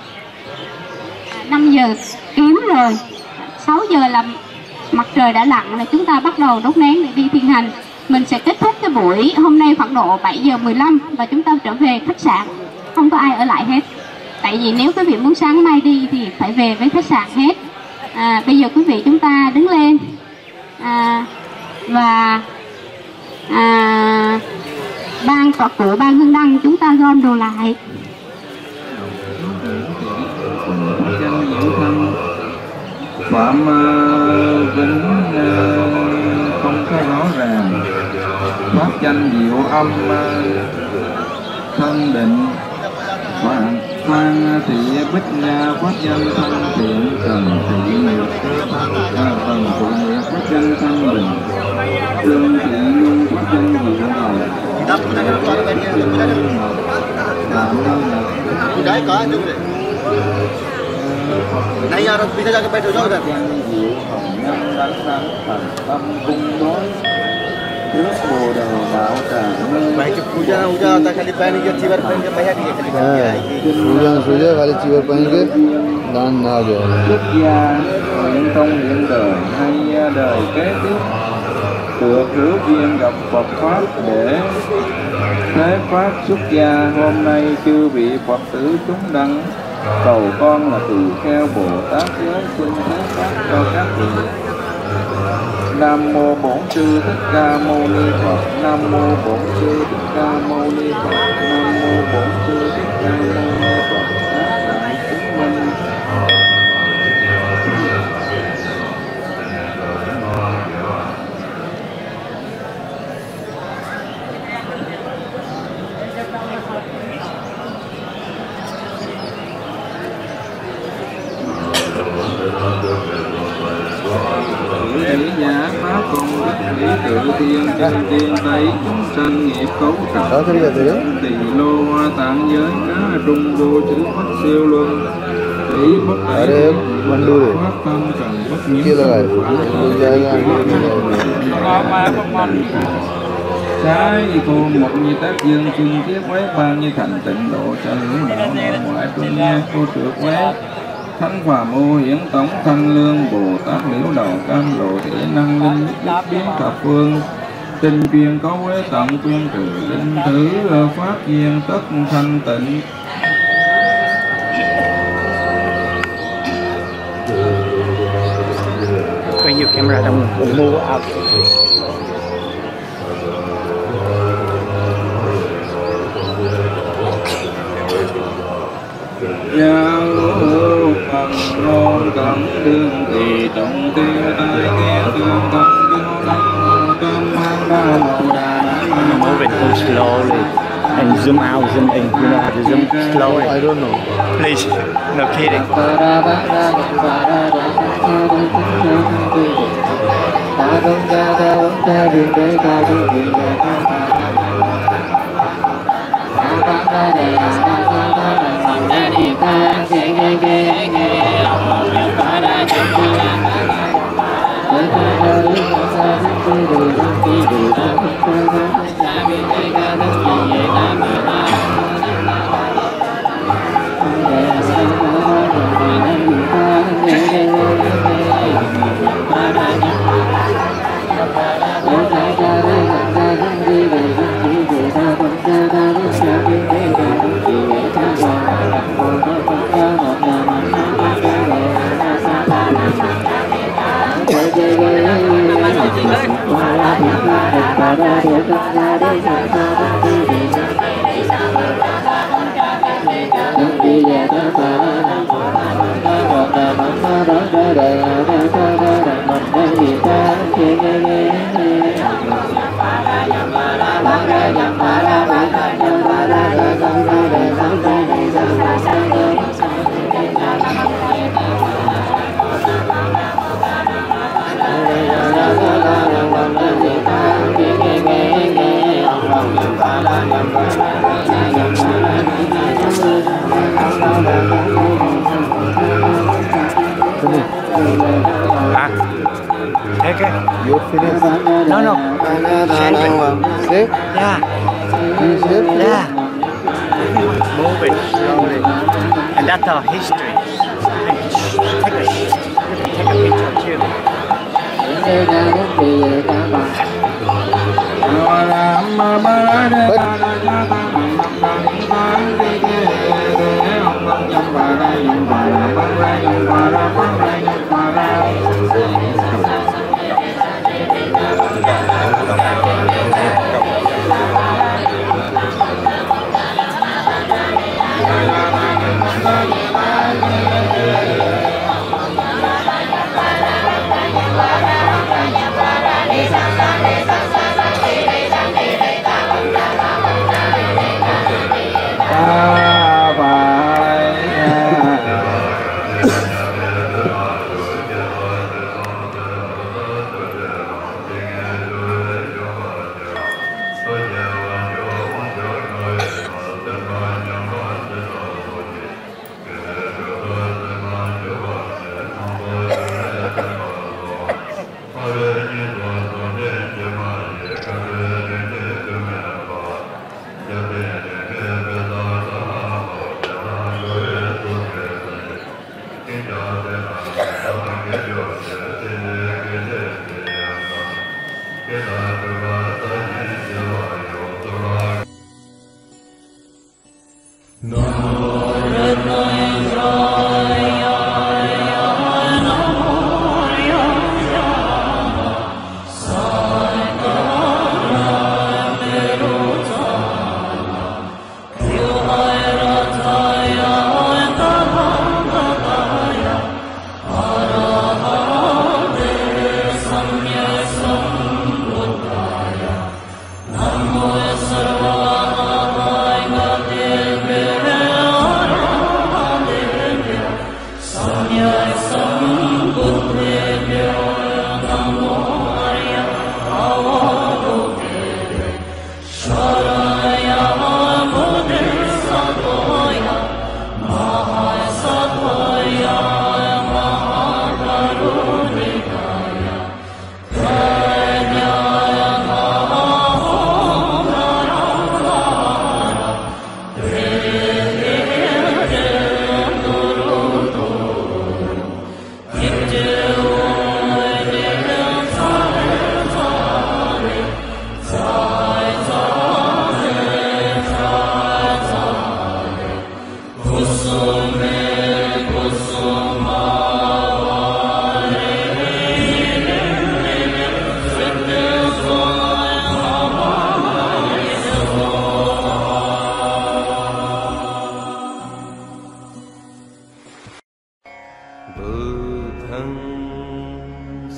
năm giờ kém rồi, sáu giờ là mặt trời đã lặn, là chúng ta bắt đầu đốt nén để đi thiền hành. Mình sẽ kết thúc cái buổi hôm nay khoảng độ bảy giờ mười lăm và chúng ta trở về khách sạn, không có ai ở lại hết. Tại vì nếu quý vị muốn sáng mai đi thì phải về với khách sạn hết. À, bây giờ quý vị chúng ta đứng lên à, và à, ban tọa cụ ban hương đăng chúng ta gom đồ lại. Phạm vĩnh không thấy rõ ràng, pháp danh diệu âm thân định, Phan thị bích nga pháp danh thân thiện, Cần thị nguyệt Cần thị nguyệt pháp danh thân bình, Trương thị nhung pháp danh diệu đầu. Udah có đúng rồi. Này यार पीछे जाके बैठो जाओ उधर. भाई की पूजा पूजा होता खाली पहन के चीवर पहन के भैया के खाली पूजा पूजा खाली चीवर पहन के दान ना गया. Xuất gia hiện công hiện đời hay đời kế tiếp, được hữu duyên gặp Phật pháp để thế pháp xuất gia. Hôm nay chư vị Phật tử chúng đăng cầu con là tỳ kheo Bồ Tát giới xin thế pháp cho các vị. Nam mô Bổn Sư Thích Ca Mâu Ni Phật. Nam mô Bổn Sư Thích Ca Mâu Ni Phật. Nam mô Bổn Sư Thích Ca Mâu Ni Phật. Các đại chúng minh giả pháp công đức lý tự thiên thiên tiên tây chúng sanh nghiệp cấu Đó, thế trần bây giờ tỳ lô hoa tạng giới cá trung vô chữ bất siêu luân tỷ bất Ở đây mình đu đi. pháp tâm trần bất nhiễm Kia là vậy. Đu dài ra. Trái cô một như tác dương chung tiết quét bao như thành tịnh độ cho hữu đạo nội ngoại trung gian cô trượt quét thánh hòa mô hiển tổng thanh lương bồ tát liễu đầu cam lộ thể năng linh nhất biến thập phương tinh chuyên có quế tận quyên trừ linh thứ pháp duyên tất thanh tịnh. Quay nhiều camera trong mua out. Giang hữu phần ngôn cẩn đương thì trọng tiêu tai nghe tương tâm kinh tâm tâm hăng đa màu đà I'm moving too slowly and zoom out, zoom in. You know how to zoom slowly? I don't know. Please, no kidding. Ah, okay. You're finished. No, no. Shape it. Shape? Yeah, You shape? yeah. Move it slowly. And that's our history. And take a, take a picture too. Hãy subscribe cho kênh Ghiền Mì Gõ để không bỏ lỡ những video hấp dẫn.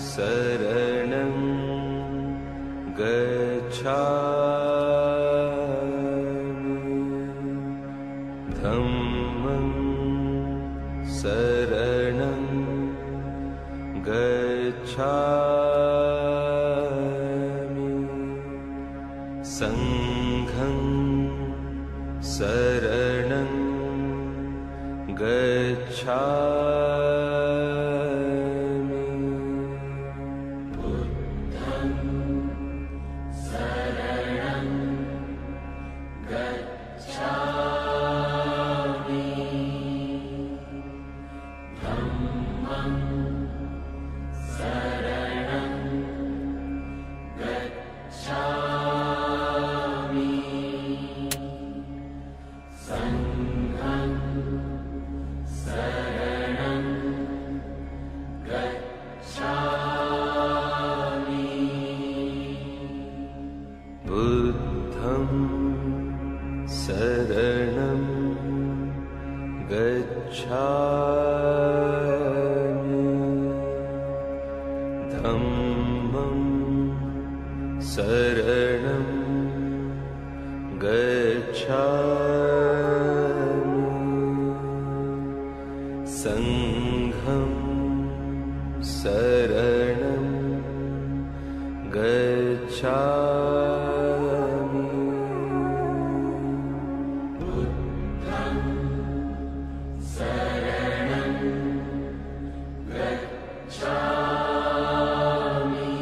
Saranam gacchami Dhammam saranam gacchami Sangham saranam gacchami Buddham saranam gacchami Dhammam saranam gacchami Sangham saranam gacchami Buddham saranam gacchami Dhammam saranam gacchami Sangham saranam gacchami Buddham saranam gacchami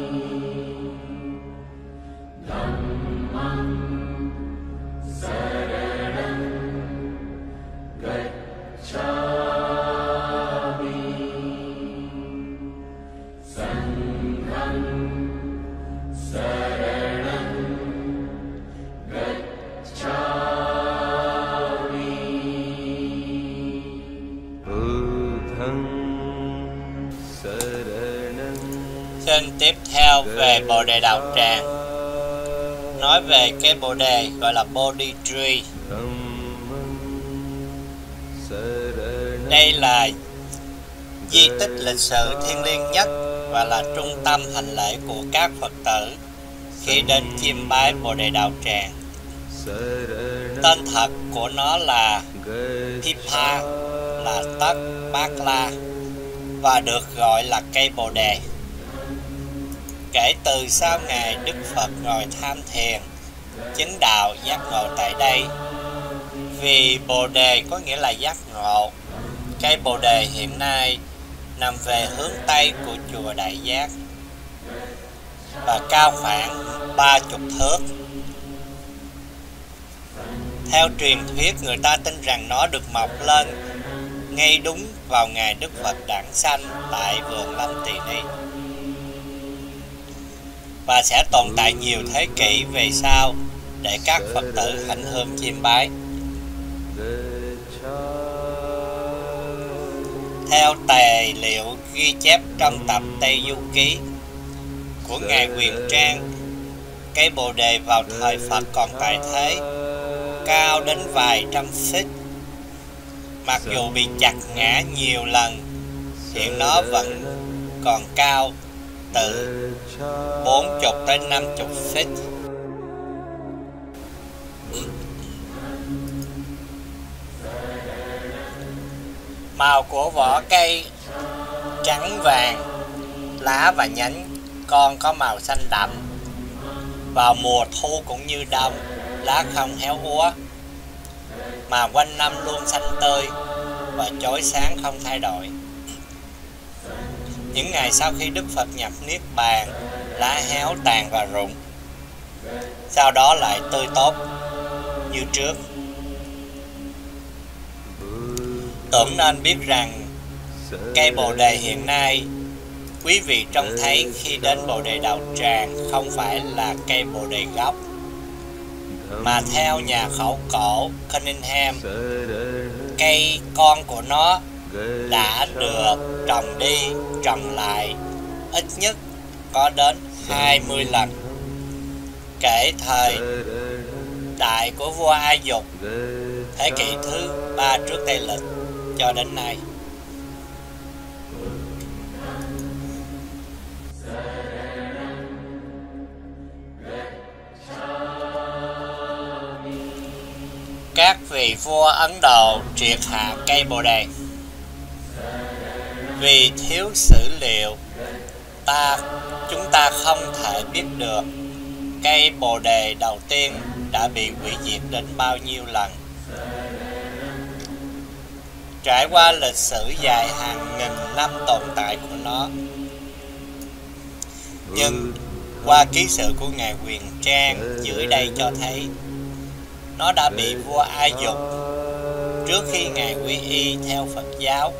Dhammam saranam gacchami Sangham saranam gacchami Buddham saranam. Kinh tiếp theo về Bồ Đề Đạo Tràng nói về cái Bồ Đề gọi là Bodhi Tree. Đây là di tích lịch sử thiêng liêng nhất và là trung tâm hành lễ của các Phật tử khi đến chiêm bái Bồ Đề Đạo Tràng. Tên thật của nó là Pipha, là tất bát la, và được gọi là cây Bồ Đề. Kể từ sau ngày Đức Phật ngồi tham thiền chứng đạo giác ngộ tại đây, vì Bồ Đề có nghĩa là giác ngộ, cây Bồ Đề hiện nay nằm về hướng Tây của chùa Đại Giác và cao khoảng ba chục thước. Theo truyền thuyết, người ta tin rằng nó được mọc lên ngay đúng vào ngày Đức Phật đản sanh tại vườn Lâm Tỳ Ni và sẽ tồn tại nhiều thế kỷ về sau để các Phật tử hành hương chiêm bái. Theo tài liệu ghi chép trong tập Tây Du Ký của Ngài Huyền Trang, cây Bồ Đề vào thời Phật còn tại thế cao đến vài trăm feet. Mặc dù bị chặt ngã nhiều lần, hiện nó vẫn còn cao từ bốn mươi đến năm mươi feet. Màu của vỏ cây trắng vàng, lá và nhánh con có màu xanh đậm. Vào mùa thu cũng như đông, lá không héo úa, mà quanh năm luôn xanh tươi và chói sáng không thay đổi. Những ngày sau khi Đức Phật nhập Niết Bàn, lá héo tàn và rụng, sau đó lại tươi tốt như trước. Tưởng nên biết rằng cây Bồ Đề hiện nay quý vị trông thấy khi đến Bồ Đề Đạo Tràng không phải là cây Bồ Đề gốc, mà theo nhà khảo cổ Cunningham, cây con của nó đã được trồng đi trồng lại ít nhất có đến hai mươi lần kể thời đại của vua A Dục thế kỷ thứ ba trước Tây lịch cho đến nay. vị vua Ấn Độ triệt hạ cây bồ đề. Vì thiếu sử liệu, ta chúng ta không thể biết được cây bồ đề đầu tiên đã bị hủy diệt đến bao nhiêu lần. Trải qua lịch sử dài hàng nghìn năm tồn tại của nó, nhưng qua ký sự của Ngài Huyền Trang dưới đây cho thấy nó đã bị vua A Dục trước khi Ngài quy y theo Phật giáo.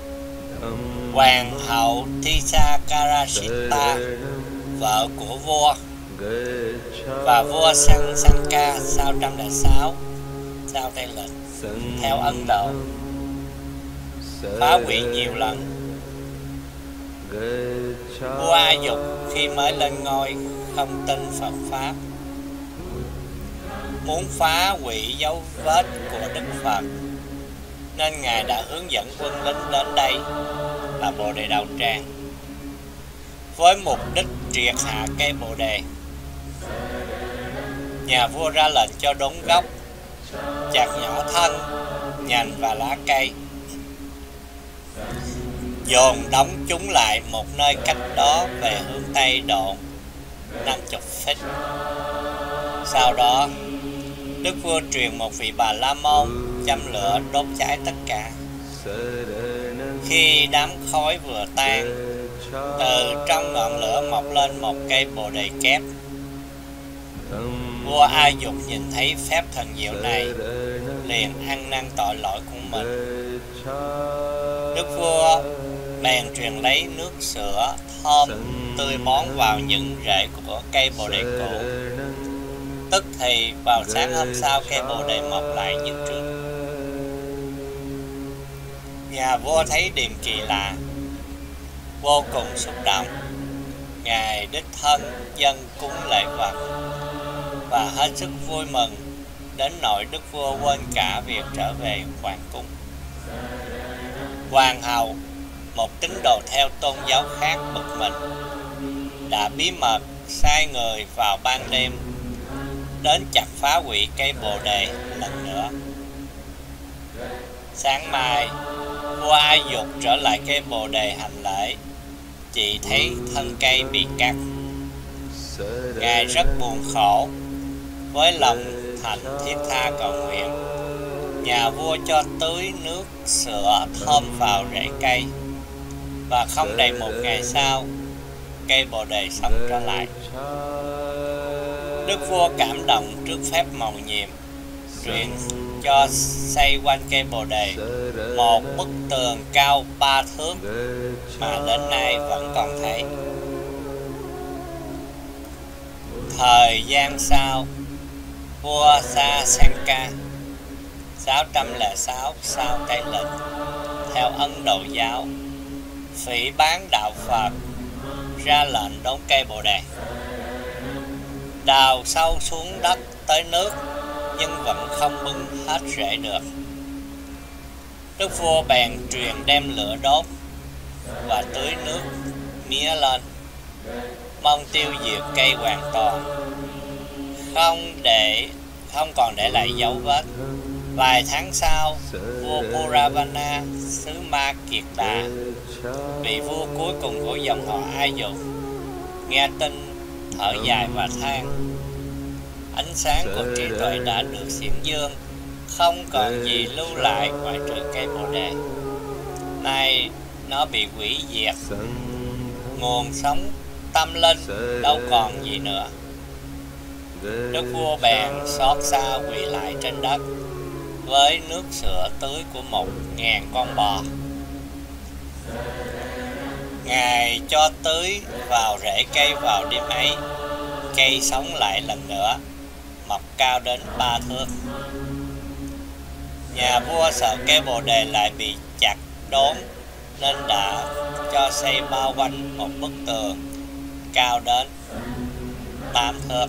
Hoàng hậu Tisa Karasita, vợ của vua, và vua Sansanka sáu trăm lẻ sáu sau Tây Lịch theo Ấn Độ phá hủy nhiều lần. Vua A Dục khi mới lên ngôi không tin Phật Pháp, muốn phá hủy dấu vết của Đức Phật, nên Ngài đã hướng dẫn quân lính đến đây là Bồ Đề Đạo Tràng với mục đích triệt hạ cây bồ đề. Nhà vua ra lệnh cho đốn gốc, chặt nhỏ thân, nhành và lá cây, dồn đóng chúng lại một nơi cách đó về hướng Tây độ năm mươi feet. Sau đó, Đức vua truyền một vị Bà La Môn châm lửa đốt cháy tất cả. Khi đám khói vừa tan, từ trong ngọn lửa mọc lên một cây bồ đề kép. Vua A Dục nhìn thấy phép thần diệu này, liền ăn năn tội lỗi của mình. Đức vua bèn truyền lấy nước sữa thơm tươi bón vào những rễ của cây bồ đề cũ. Tức thì vào sáng hôm sau, cây bồ đề mọc lại như trước. Nhà vua thấy điềm kỳ lạ, vô cùng xúc động. Ngài đích thân dâng cúng lễ vật và hết sức vui mừng, đến nỗi đức vua quên cả việc trở về hoàng cung. Hoàng hậu, một tín đồ theo tôn giáo khác, bực mình, đã bí mật sai người vào ban đêm đến chặt phá hủy cây bồ đề lần nữa. Sáng mai, vua A Dục trở lại cây bồ đề hành lễ, chỉ thấy thân cây bị cắt. Ngài rất buồn khổ, với lòng thành thiết tha cầu nguyện. Nhà vua cho tưới nước sữa thơm vào rễ cây, và không đầy một ngày sau, cây bồ đề sống trở lại. Đức vua cảm động trước phép mầu nhiệm, truyền cho xây quanh cây bồ đề một bức tường cao ba thước mà đến nay vẫn còn thấy. Thời gian sau, vua Sasanka sáu trăm lẻ sáu sau Tây Lịch theo Ấn Độ giáo phỉ báng đạo Phật, ra lệnh đốn cây bồ đề, đào sâu xuống đất tới nước nhưng vẫn không bưng hết rễ được. Đức vua bèn truyền đem lửa đốt và tưới nước mía lên, mong tiêu diệt cây hoàn toàn, không để không còn để lại dấu vết. Vài tháng sau, vua Puravana xứ Ma Kiệt Đà, vị vua cuối cùng của dòng họ A Dục, nghe tin thở dài và than: ánh sáng của trí tuệ đã được xiển dương, không còn gì lưu lại ngoại trừ cây bồ đề. Nay nó bị hủy diệt, nguồn sống tâm linh đâu còn gì nữa. Đức vua bèn xót xa quỳ lại trên đất với nước sữa tưới của một ngàn con bò. Ngài cho tưới vào rễ cây vào đêm ấy, cây sống lại lần nữa, mọc cao đến ba thước. Nhà vua sợ cây bồ đề lại bị chặt đốn, nên đã cho xây bao quanh một bức tường cao đến tám thước.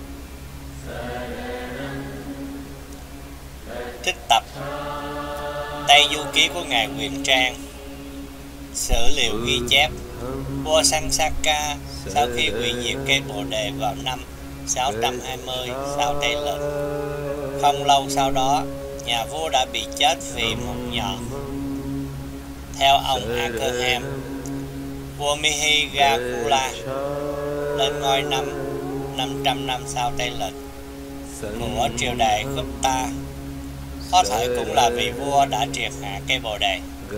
Trích tập Tây Du Ký của Ngài Huyền Trang. Sử liệu ghi chép, vua Sansaka sau khi hủy diệt cây bồ đề vào năm sáu trăm hai mươi sau Tây Lịch, không lâu sau đó nhà vua đã bị chết vì một nhọn. Theo ông Akerham, vua Mihigakula lên ngôi năm năm trăm năm sau Tây Lịch của triều đại Gupta, có thể cũng là vì vua đã triệt hạ cây bồ đề.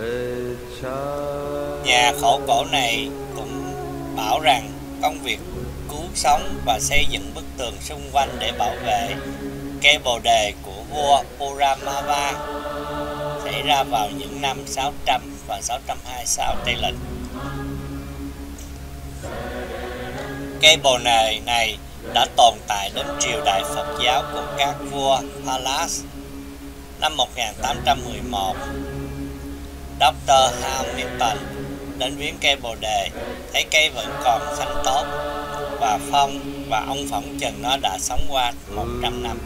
Nhà khảo cổ này cũng bảo rằng công việc cứu sống và xây dựng bức tường xung quanh để bảo vệ cây bồ đề của vua Puramava xảy ra vào những năm sáu trăm và sáu trăm hai mươi sau Tây Lịch. Cây bồ đề này đã tồn tại đến triều đại Phật giáo của các vua Palas. Năm một nghìn tám trăm mười một, Doctor Hamilton đến viếng cây bồ đề, thấy cây vẫn còn xanh tốt và phong, và ông phỏng chừng nó đã sống qua một trăm năm.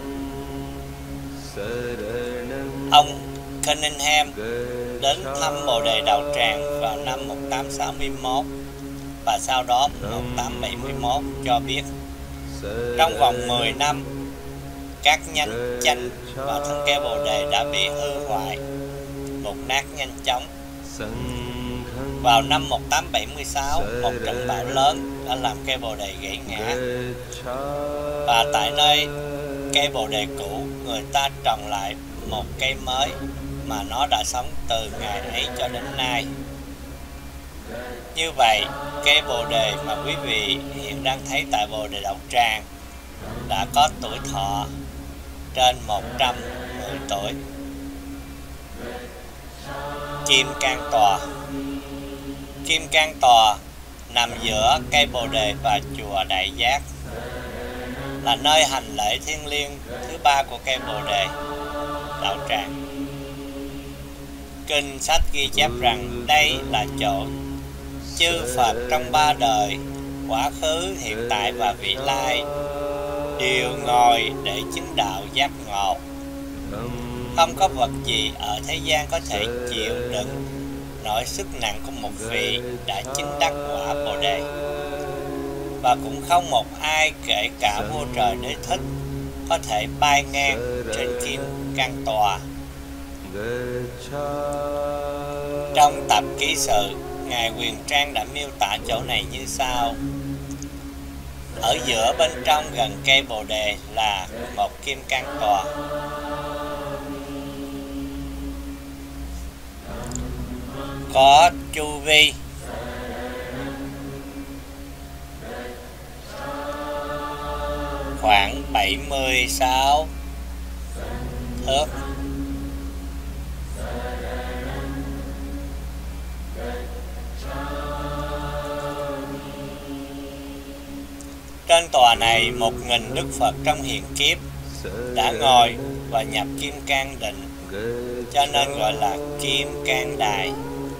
Ông Cunningham đến thăm bồ đề Đạo Tràng vào năm một nghìn tám trăm sáu mươi mốt và sau đó một nghìn tám trăm bảy mươi mốt cho biết trong vòng mười năm các nhánh chanh và thân cây bồ đề đã bị hư hoại, mục nát nhanh chóng. Vào năm một nghìn tám trăm bảy mươi sáu, một trận bão lớn đã làm cây bồ đề gãy ngã, và tại nơi cây bồ đề cũ, người ta trồng lại một cây mới mà nó đã sống từ ngày ấy cho đến nay. Như vậy, cây bồ đề mà quý vị hiện đang thấy tại bồ đề Đạo Tràng đã có tuổi thọ trên một trăm mười tuổi. Kim Cang Tòa. Kim Cang Tòa nằm giữa cây bồ đề và chùa Đại Giác, là nơi hành lễ thiêng liêng thứ ba của cây bồ đề Đạo Tràng. Kinh sách ghi chép rằng đây là chỗ chư Phật trong ba đời, quá khứ, hiện tại và vị lai đều ngồi để chứng đạo giác ngộ. Không có vật gì ở thế gian có thể chịu đựng nỗi sức nặng của một vị đã chứng đắc quả bồ đề, và cũng không một ai, kể cả vua trời Đế Thích, có thể bay ngang trên Kim Cang Tòa. Trong tập ký sự, Ngài Quyền Trang đã miêu tả chỗ này như sau: ở giữa bên trong gần cây bồ đề là một kim cang tòa. Có chu vi khoảng bảy mươi sáu thước. Trên tòa này, một nghìn Đức Phật trong hiện kiếp đã ngồi và nhập Kim Cang Định, cho nên gọi là Kim Cang Đài.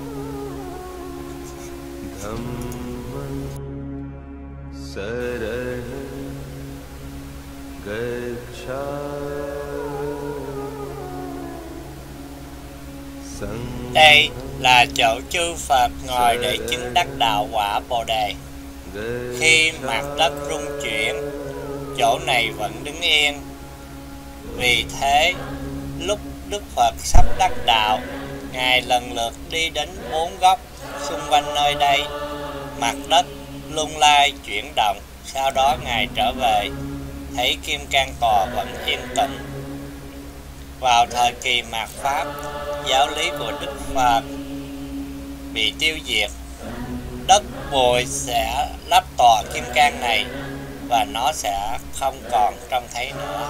Đây là chỗ chư Phật ngồi để chứng đắc đạo quả Bồ Đề. Khi mặt đất rung chuyển, chỗ này vẫn đứng yên. Vì thế, lúc Đức Phật sắp đắc đạo, Ngài lần lượt đi đến bốn góc xung quanh nơi đây. Mặt đất lung lay chuyển động, sau đó Ngài trở về, thấy Kim Cang Tòa vẫn yên tĩnh. Vào thời kỳ mạt Pháp, giáo lý của Đức Phật bị tiêu diệt, đất Bụi sẽ lấp tòa Kim Cang này và nó sẽ không còn trông thấy nữa.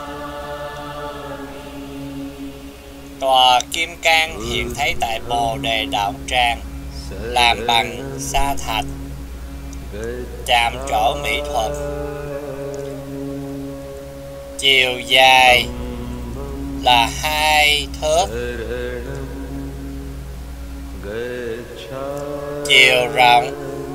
Tòa Kim Cang hiện thấy tại Bồ Đề Đạo Tràng, làm bằng sa thạch, chạm trổ mỹ thuật, chiều dài là hai thước, chiều rộng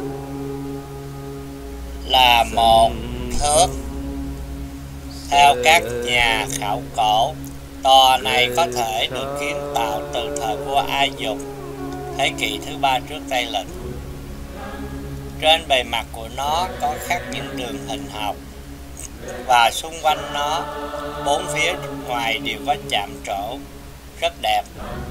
là một thước. Theo các nhà khảo cổ, tòa này có thể được kiến tạo từ thời vua A Dục, thế kỷ thứ ba trước Tây Lịch. Trên bề mặt của nó có khắc những đường hình học và xung quanh nó bốn phía ngoài đều có chạm trổ rất đẹp.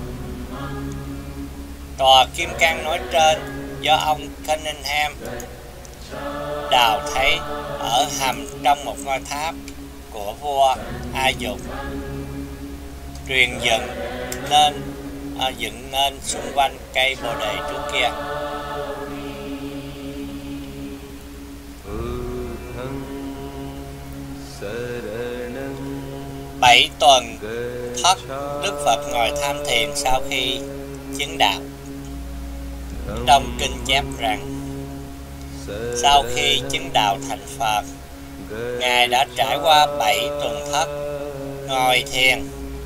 Tòa kim cang nói trên do ông Cunningham đào thấy ở hầm trong một ngôi tháp của vua Ai Cập, truyền dựng nên à, dựng nên xung quanh cây bồ đề trước kia. Bảy tuần thất, Đức Phật ngồi tham thiền sau khi chứng đạo. Trong kinh chép rằng sau khi chứng đạo thành Phật, Ngài đã trải qua bảy tuần thất ngồi thiền,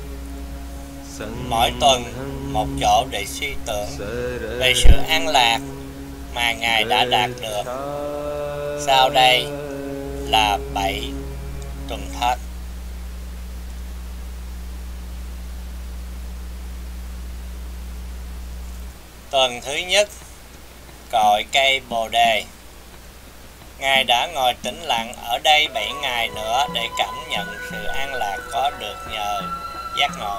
mỗi tuần một chỗ để suy tưởng về sự an lạc mà Ngài đã đạt được. Sau đây là bảy tuần thất. Tuần thứ nhất, cội cây bồ đề. Ngài đã ngồi tĩnh lặng ở đây bảy ngày nữa để cảm nhận sự an lạc có được nhờ giác ngộ.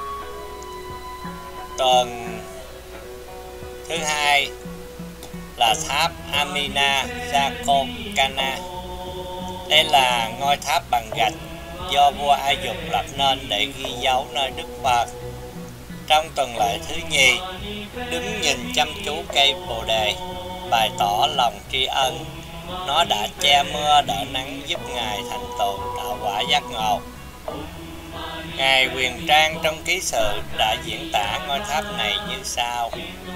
Tuần thứ hai là tháp Amina Sakokana. Đây là ngôi tháp bằng gạch do vua Ai Cập lập nên để ghi dấu nơi Đức Phật. Trong tuần lễ thứ nhì, đứng nhìn chăm chú cây bồ đề, bày tỏ lòng tri ân. Nó đã che mưa đỡ nắng giúp Ngài thành tựu đạo quả giác ngộ. Ngài Huyền Trang trong ký sự đã diễn tả ngôi tháp này như sau.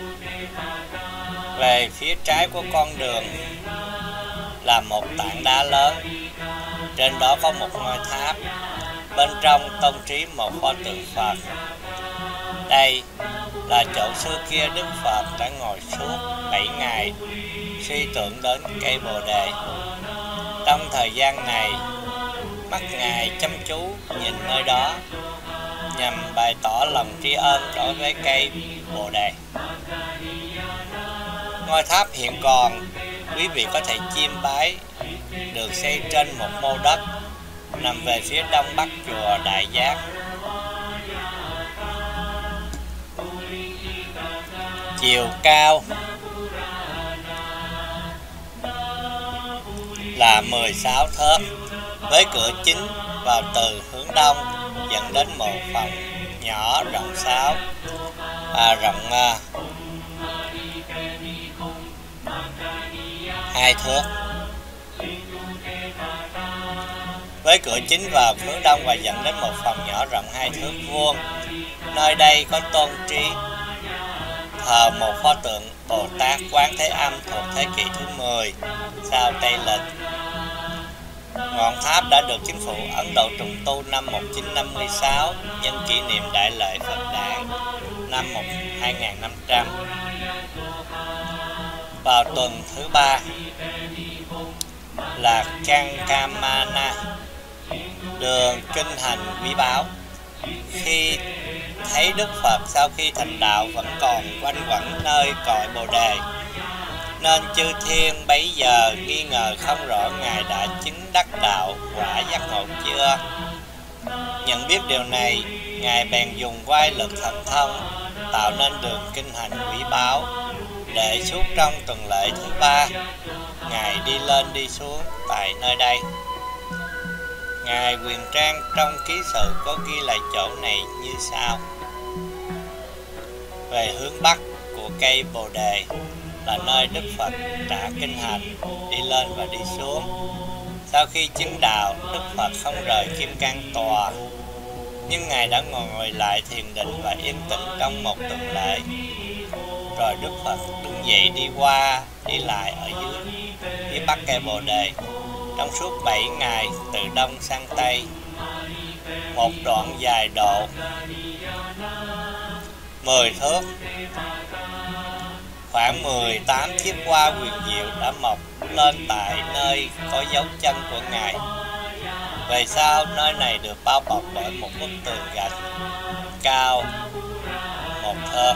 Về phía trái của con đường là một tảng đá lớn. Trên đó có một ngôi tháp. Bên trong tôn trí một pho tượng Phật. Đây là chỗ xưa kia Đức Phật đã ngồi suốt bảy ngày suy tưởng đến cây bồ đề. Trong thời gian này, mắt Ngài chăm chú nhìn nơi đó nhằm bày tỏ lòng tri ân đối với cây bồ đề. Ngôi tháp hiện còn, quý vị có thể chiêm bái, được xây trên một mô đất nằm về phía đông bắc chùa Đại Giác. Chiều cao là mười sáu thước, với cửa chính vào từ hướng đông dẫn đến một phòng nhỏ rộng sáu à, rộng à, hai thước. Với cửa chính vào hướng đông và dẫn đến một phòng nhỏ rộng hai thước vuông. Nơi đây có tôn trí thờ một pho tượng Bồ Tát Quán Thế Âm thuộc thế kỷ thứ mười sau Tây Lịch. Ngọn tháp đã được chính phủ Ấn Độ trùng tu năm một nghìn chín trăm năm mươi sáu nhân kỷ niệm đại lễ Phật đản năm hai nghìn năm trăm. Vào tuần thứ ba là Kankamana, đường kinh hành quý báu. Khi thấy Đức Phật sau khi thành đạo vẫn còn quanh quẩn nơi cội bồ đề, nên chư thiên bấy giờ nghi ngờ không rõ Ngài đã chứng đắc đạo quả giác ngộ chưa. Nhận biết điều này, Ngài bèn dùng quay lực thần thông tạo nên đường kinh hành quý báu để suốt trong tuần lễ thứ ba, Ngài đi lên đi xuống tại nơi đây. Ngài Huyền Trang trong ký sự có ghi lại chỗ này như sau. Về hướng bắc của cây bồ đề là nơi Đức Phật đã kinh hành, đi lên và đi xuống. Sau khi chứng đạo, Đức Phật không rời kim cang tòa, nhưng Ngài đã ngồi lại thiền định và yên tĩnh trong một tuần lễ. Rồi Đức Phật đứng dậy đi qua, đi lại ở dưới phía bắc cây bồ đề trong suốt bảy ngày từ đông sang tây. Một đoạn dài độ mười thước, khoảng mười tám chiếc hoa huyền diệu đã mọc lên tại nơi có dấu chân của Ngài. Về sau, nơi này được bao bọc bởi một bức tường gạch cao một thước.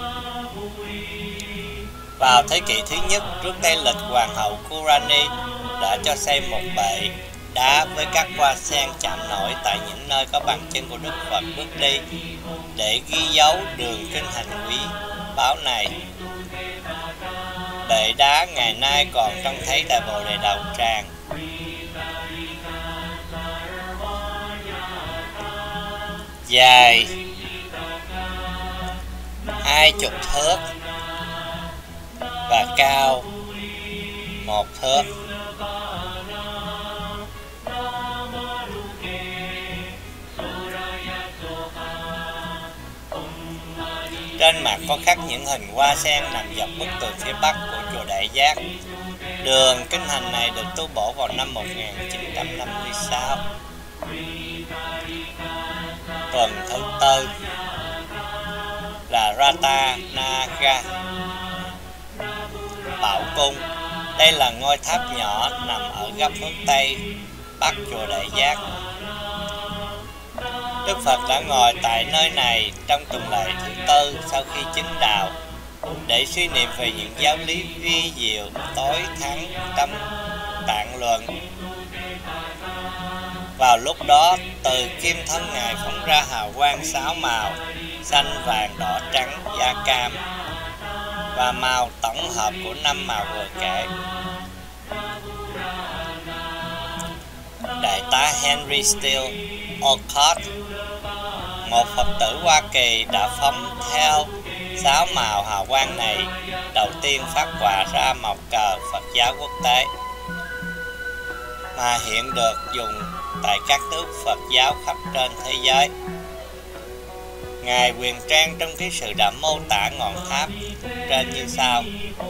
Vào thế kỷ thứ nhất trước Tây Lịch, Hoàng hậu Kurani đã cho xây một bệ đá với các hoa sen chạm nổi tại những nơi có bàn chân của Đức Phật bước đi để ghi dấu đường kinh hành quý báu này. Bệ đá ngày nay còn trông thấy tại Bồ Đề Đầu Tràng. Dài hai chục thước và cao một thước. Trên mặt có khắc những hình hoa sen nằm dọc bức tường phía bắc của chùa Đại Giác. Đường kinh hành này được tu bổ vào năm một nghìn chín trăm năm mươi sáu. Tuần thứ tư là Ratanaga Bảo Cung. Đây là ngôi tháp nhỏ nằm ở góc hướng Tây Bắc chùa Đại Giác. Đức Phật đã ngồi tại nơi này trong tuần lễ thứ tư sau khi chứng đạo để suy niệm về những giáo lý vi diệu tối thắng trong Tạng Luận. Vào lúc đó, từ kim thân Ngài phóng ra hào quang sáu màu xanh, vàng, đỏ, trắng, da cam và màu tổng hợp của năm màu vừa kể. Đại tá Henry Steele Olcott, một Phật tử Hoa Kỳ, đã phóng theo sáu màu hào quang này đầu tiên phát họa ra màu cờ Phật giáo quốc tế mà hiện được dùng tại các nước Phật giáo khắp trên thế giới. Ngài quyền trang trong ký sự đã mô tả ngọn tháp trên như sau.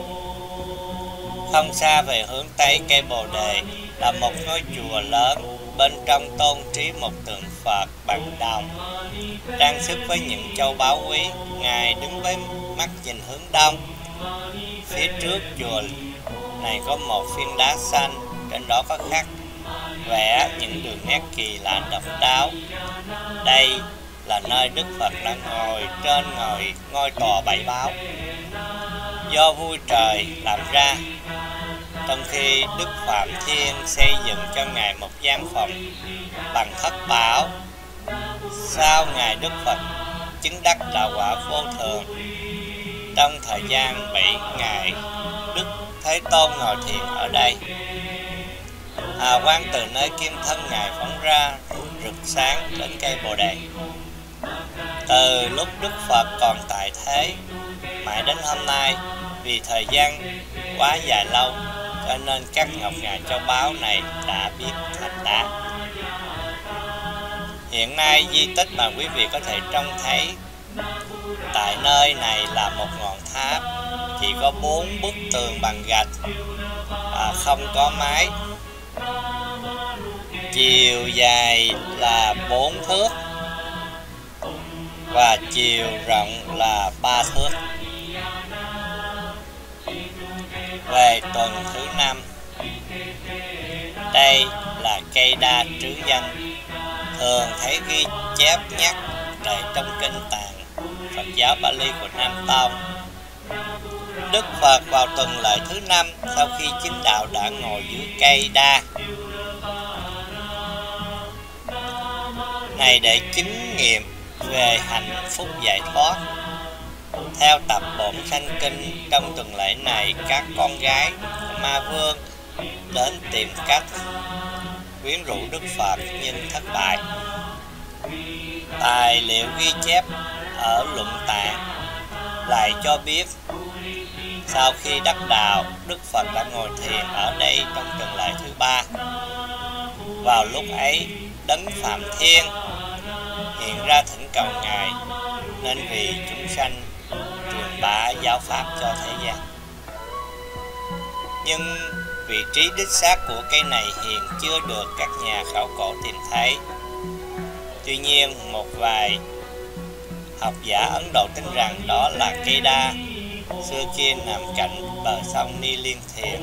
Không xa về hướng Tây cây Bồ Đề là một ngôi chùa lớn, bên trong tôn trí một tượng Phật bằng đồng, trang sức với những châu báu quý. Ngài đứng với mắt nhìn hướng đông. Phía trước chùa này có một phiến đá xanh, trên đó có khắc vẽ những đường nét kỳ lạ độc đáo. Đây là nơi Đức Phật đang ngồi trên ngồi ngôi tòa bảy báo, do vui trời làm ra, trong khi Đức Phạm Thiên xây dựng cho Ngài một gian phòng bằng thất bảo. Sau Ngài Đức Phật chứng đắc đạo quả vô thường, trong thời gian bảy ngày, Đức Thế Tôn ngồi thiền ở đây. Hào quang từ nơi kim thân Ngài phóng ra rực sáng đến cây Bồ Đề. Từ lúc Đức Phật còn tại thế mãi đến hôm nay, vì thời gian quá dài lâu cho nên các ngọc ngà châu báu này đã biến thành đá. Hiện nay di tích mà quý vị có thể trông thấy tại nơi này là một ngọn tháp chỉ có bốn bức tường bằng gạch, à, không có mái, chiều dài là bốn thước và chiều rộng là ba thước. Về tuần thứ năm, đây là cây đa trứ danh, thường thấy ghi chép nhắc tại trong kinh tạng Phật giáo Pali của Nam Tông. Đức Phật vào tuần lễ thứ năm sau khi chứng đạo đã ngồi dưới cây đa này để chứng nghiệm về hạnh phúc giải thoát. Theo tập bổn sanh kinh, trong tuần lễ này, các con gái của ma vương đến tìm cách quyến rũ Đức Phật nhưng thất bại. Tài liệu ghi chép ở Luận Tạng lại cho biết sau khi đắc đạo, Đức Phật đã ngồi thiền ở đây trong tuần lễ thứ ba. Vào lúc ấy, Đấng Phạm Thiên hiện ra thỉnh cầu Ngài, nên vì chúng sanh truyền bá giáo pháp cho thế gian. Nhưng vị trí đích xác của cây này hiện chưa được các nhà khảo cổ tìm thấy. Tuy nhiên, một vài học giả Ấn Độ tin rằng đó là cây đa xưa kia nằm cạnh bờ sông Ni Liên Thiền.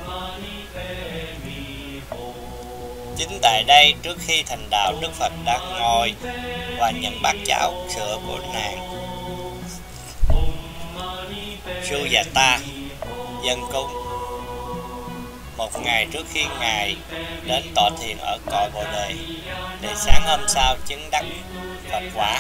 Chính tại đây, trước khi thành đạo, Đức Phật đã ngồi và nhận bát cháo sữa của nàng Sujata dân cúng. một ngày trước khi Ngài đến tọa thiền ở cội Bồ Đề, để sáng hôm sau chứng đắc Phật quả.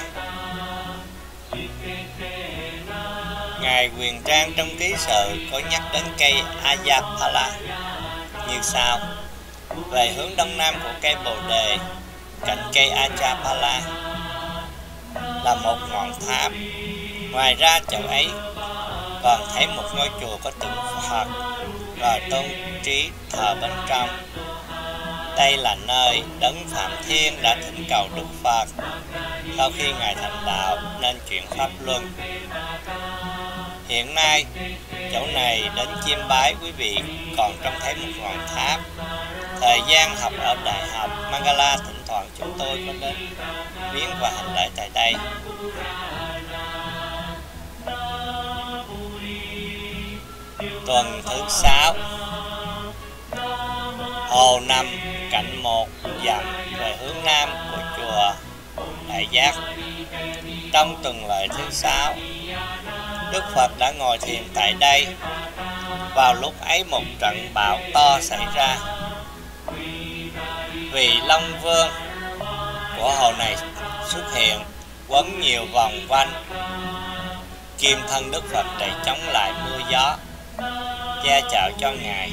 Ngài Quyền Trang trong ký sự có nhắc đến cây Ajapala như sau: về hướng đông nam của cây Bồ Đề, cạnh cây Ajapala là một ngọn tháp. Ngoài ra chỗ ấy còn thấy một ngôi chùa có tượng Phật và tôn trí thờ bên trong. Đây là nơi Đấng Phạm Thiên đã thỉnh cầu Đức Phật sau khi Ngài thành đạo nên chuyển pháp luân. Hiện nay chỗ này đến chiêm bái quý vị còn trông thấy một ngọn tháp. Thời gian học ở Đại học Mangala, thỉnh thoảng chúng tôi có đến viếng và hành lễ tại đây. Tuần thứ sáu, hồ nằm cạnh một dặm về hướng nam của chùa Đại Giác. Trong tuần lễ thứ sáu, Đức Phật đã ngồi thiền tại đây. Vào lúc ấy một trận bão to xảy ra. Vì Long Vương của hồ này xuất hiện, quấn nhiều vòng quanh kim thân Đức Phật để chống lại mưa gió, che chở cho Ngài.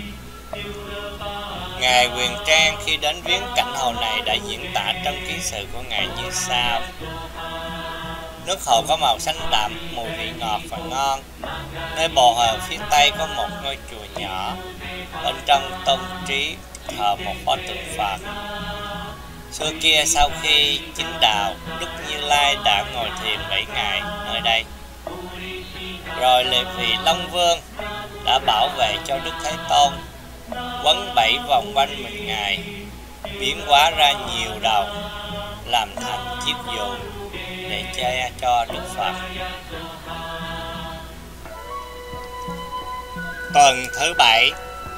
Ngài Quyền Trang khi đến viếng cảnh hồ này đã diễn tả trong ký sự của Ngài như sau: nước hồ có màu xanh đậm, mùi vị ngọt và ngon. Nơi bờ hồ phía tây có một ngôi chùa nhỏ, bên trong tôn trí thờ một pho tượng Phật. Xưa kia sau khi chứng đạo, Đức Như Lai đã ngồi thiền bảy ngày nơi đây. Rồi lệ vị Long Vương đã bảo vệ cho Đức Thế Tôn, quấn bảy vòng quanh mình Ngài, biến hóa ra nhiều đầu, làm thành chiếc dù để che cho Đức Phật. Tuần thứ bảy,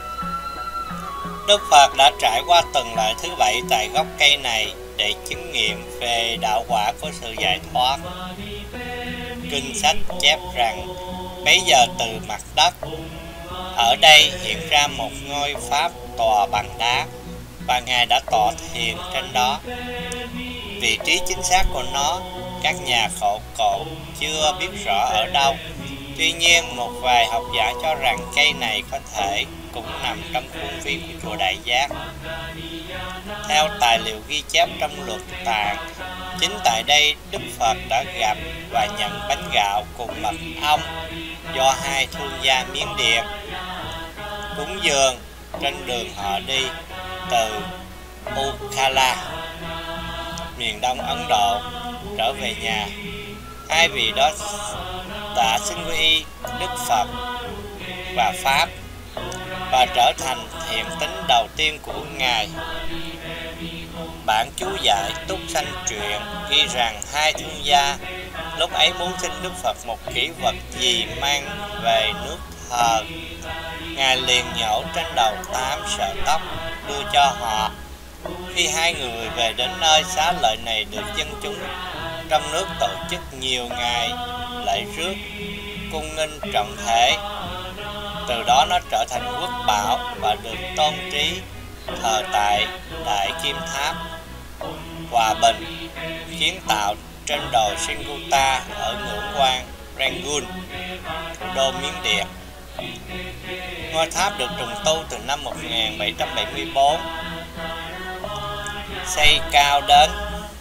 Đức Phật đã trải qua tuần lễ thứ bảy tại gốc cây này để chứng nghiệm về đạo quả của sự giải thoát. Kinh sách chép rằng bấy giờ từ mặt đất ở đây hiện ra một ngôi pháp tòa bằng đá, và Ngài đã tọa thiền trên đó. Vị trí chính xác của nó các nhà khảo cổ chưa biết rõ ở đâu. Tuy nhiên một vài học giả cho rằng cây này có thể cũng nằm trong khuôn viên của chùa Đại Giác. Theo tài liệu ghi chép trong Luật Tạng, chính tại đây Đức Phật đã gặp và nhận bánh gạo cùng mật ong do hai thương gia Miến Điện cúng dường trên đường họ đi từ Ukhala, miền đông Ấn Độ, trở về nhà. Hai vị đó đã xin quy y Đức Phật và Pháp và trở thành thiện tín đầu tiên của Ngài. Bản chú giải Túc Sanh Truyện ghi rằng hai thương gia lúc ấy muốn xin Đức Phật một kỷ vật gì mang về nước thờ. Ngài liền nhổ trên đầu tám sợi tóc đưa cho họ. Khi hai người về đến nơi, xá lợi này được dân chúng trong nước tổ chức nhiều ngày lễ rước cung nghinh trọng thể. Từ đó nó trở thành quốc bảo và được tôn trí thờ tại Đại Kim Tháp Hòa Bình, kiến tạo trên đồi Singutta ở ngưỡng quan Rangoon, thủ đô Miến Điện. Ngôi tháp được trùng tu từ năm một nghìn bảy trăm bảy mươi tư, xây cao đến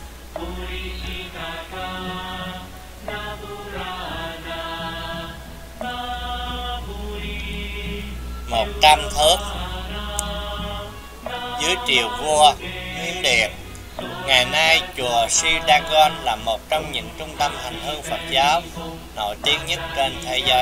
một trăm thước dưới triều vua Miến Điện. Ngày nay chùa Sri Dagon là một trong những trung tâm hành hương Phật giáo nổi tiếng nhất trên thế giới.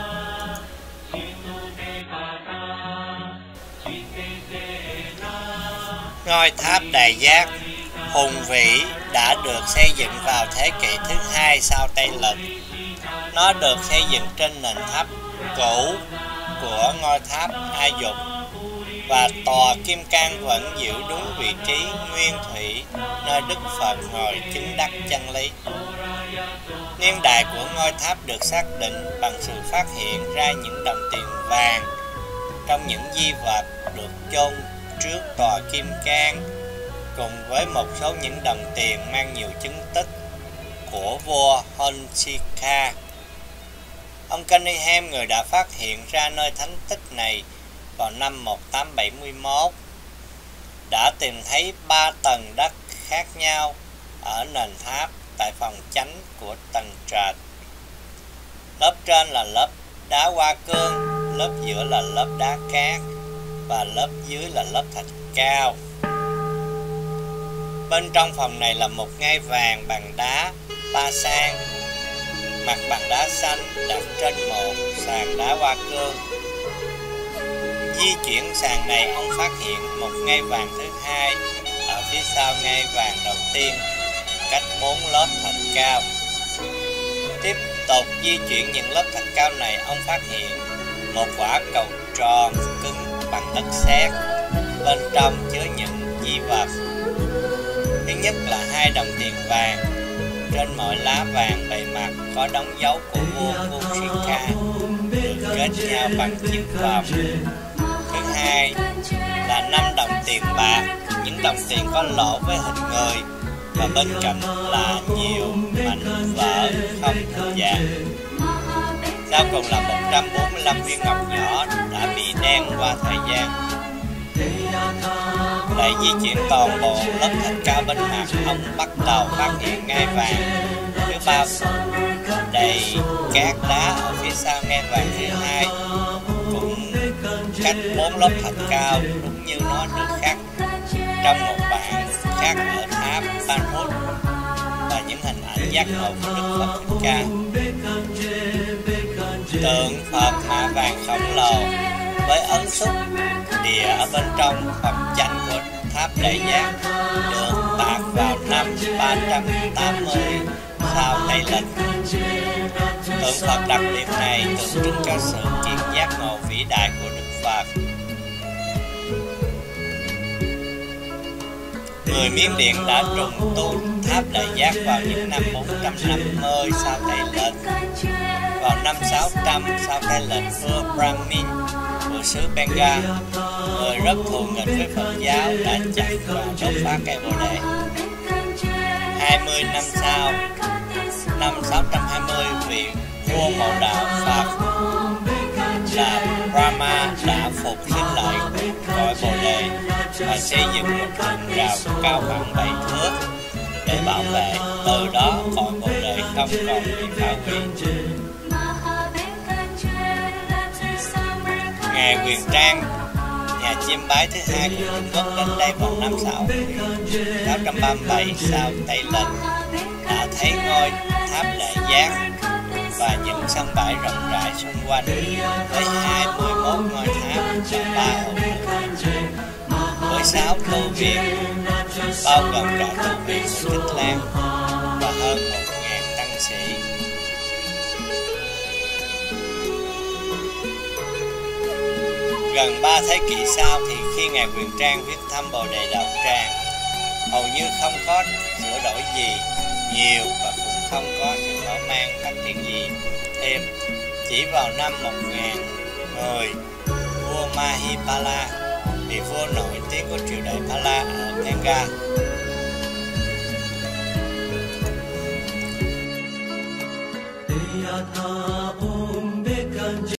Ngôi tháp Đại Giác hùng vĩ đã được xây dựng vào thế kỷ thứ hai sau Tây Lịch. Nó được xây dựng trên nền tháp cũ của ngôi tháp A Dục, và tòa kim cang vẫn giữ đúng vị trí nguyên thủy nơi Đức Phật ngồi chứng đắc chân lý. Niên đại của ngôi tháp được xác định bằng sự phát hiện ra những đồng tiền vàng trong những di vật được chôn trước tòa Kim Cang, cùng với một số những đồng tiền mang nhiều chứng tích của vua Honchika. Ông Cunningham, người đã phát hiện ra nơi thánh tích này vào năm một nghìn tám trăm bảy mươi mốt, đã tìm thấy ba tầng đất khác nhau ở nền tháp tại phòng chánh của tầng trệt. Lớp trên là lớp đá hoa cương, lớp giữa là lớp đá cát và lớp dưới là lớp thạch cao. Bên trong phòng này là một ngai vàng bằng đá ba sang, mặt bằng đá xanh, đặt trên một sàn đá hoa cương. Di chuyển sàn này, ông phát hiện một ngai vàng thứ hai ở phía sau ngai vàng đầu tiên, cách bốn lớp thạch cao. Tiếp tục di chuyển những lớp thạch cao này, ông phát hiện một quả cầu tròn cứng bằng đất sét, bên trong chứa những di vật. Thứ nhất là hai đồng tiền vàng, trên mỗi lá vàng bề mặt có đóng dấu của vua Kushika được kết nhau bằng chiếc vòng. Thứ hai là năm đồng tiền bạc, những đồng tiền có lỗ với hình người, và bên cạnh là nhiều mảnh vỡ không hình dạng. Sau cùng là một trăm bốn mươi lăm viên ngọc nhỏ đã bị đen qua thời gian. Để di chuyển toàn bộ lớp thạch cao bên mặt, ông bắt đầu phát hiện ngai vàng thứ ba đầy cát đá ở phía sau ngai vàng thứ hai, cũng cách bốn lớp thạch cao, đúng như nó được khắc trong một bản khác ở tháp Panmure, và những hình ảnh giác ngộ của Đức Phật Thích Ca. Tượng Phật mạ vàng khổng lồ với ấn xúc địa ở bên trong phòng chánh của tháp Đại Giác được tạc vào năm ba trăm tám mươi sau Tây Lịch. Tượng Phật đặc biệt này tượng trưng cho sự kiện giác ngộ vĩ đại của Đức Phật. Người Miến Điện đã trùng tu tháp Đại Giác vào những năm bốn trăm năm mươi sau Tây Lịch. Vào năm sáu trăm sau Tây Lịch, vua Brahmin của xứ Bengal, người rất thù nghịch với Phật giáo, đã chặt và đốt phá cây Bồ Đề. hai mươi năm sau, năm sáu trăm hai mươi, vị vua mộ đạo Phật là Brahma đã phục sinh lại cõi Bồ Đề và xây dựng một tường rào cao khoảng bảy thước để bảo vệ. Từ đó cõi Bồ Đề không còn bị phá hủy. Ngài Huyền Trang, nhà chiêm bái thứ hai của Trung Quốc, đến đây vào năm sáu trăm ba mươi bảy sau Tây Lịch, đã thấy ngôi tháp Đại Giác và những sân bãi rộng rãi xung quanh với hai mươi mốt ngôi tháp và ba hồ nước, với sáu tu viện, bao gồm cả tu viện của Thích Lan và hơn một ngàn tăng sĩ. Gần ba thế kỷ sau, thì khi Ngài Huyền Trang viết thăm Bồ Đề Đạo Tràng, hầu như không có sửa đổi gì nhiều và cũng không có sự mở mang phát triển gì thêm. Chỉ vào năm một nghìn mười, vua Mahipala, vị vua nổi tiếng của triều đại Pala ở Bengal, Tây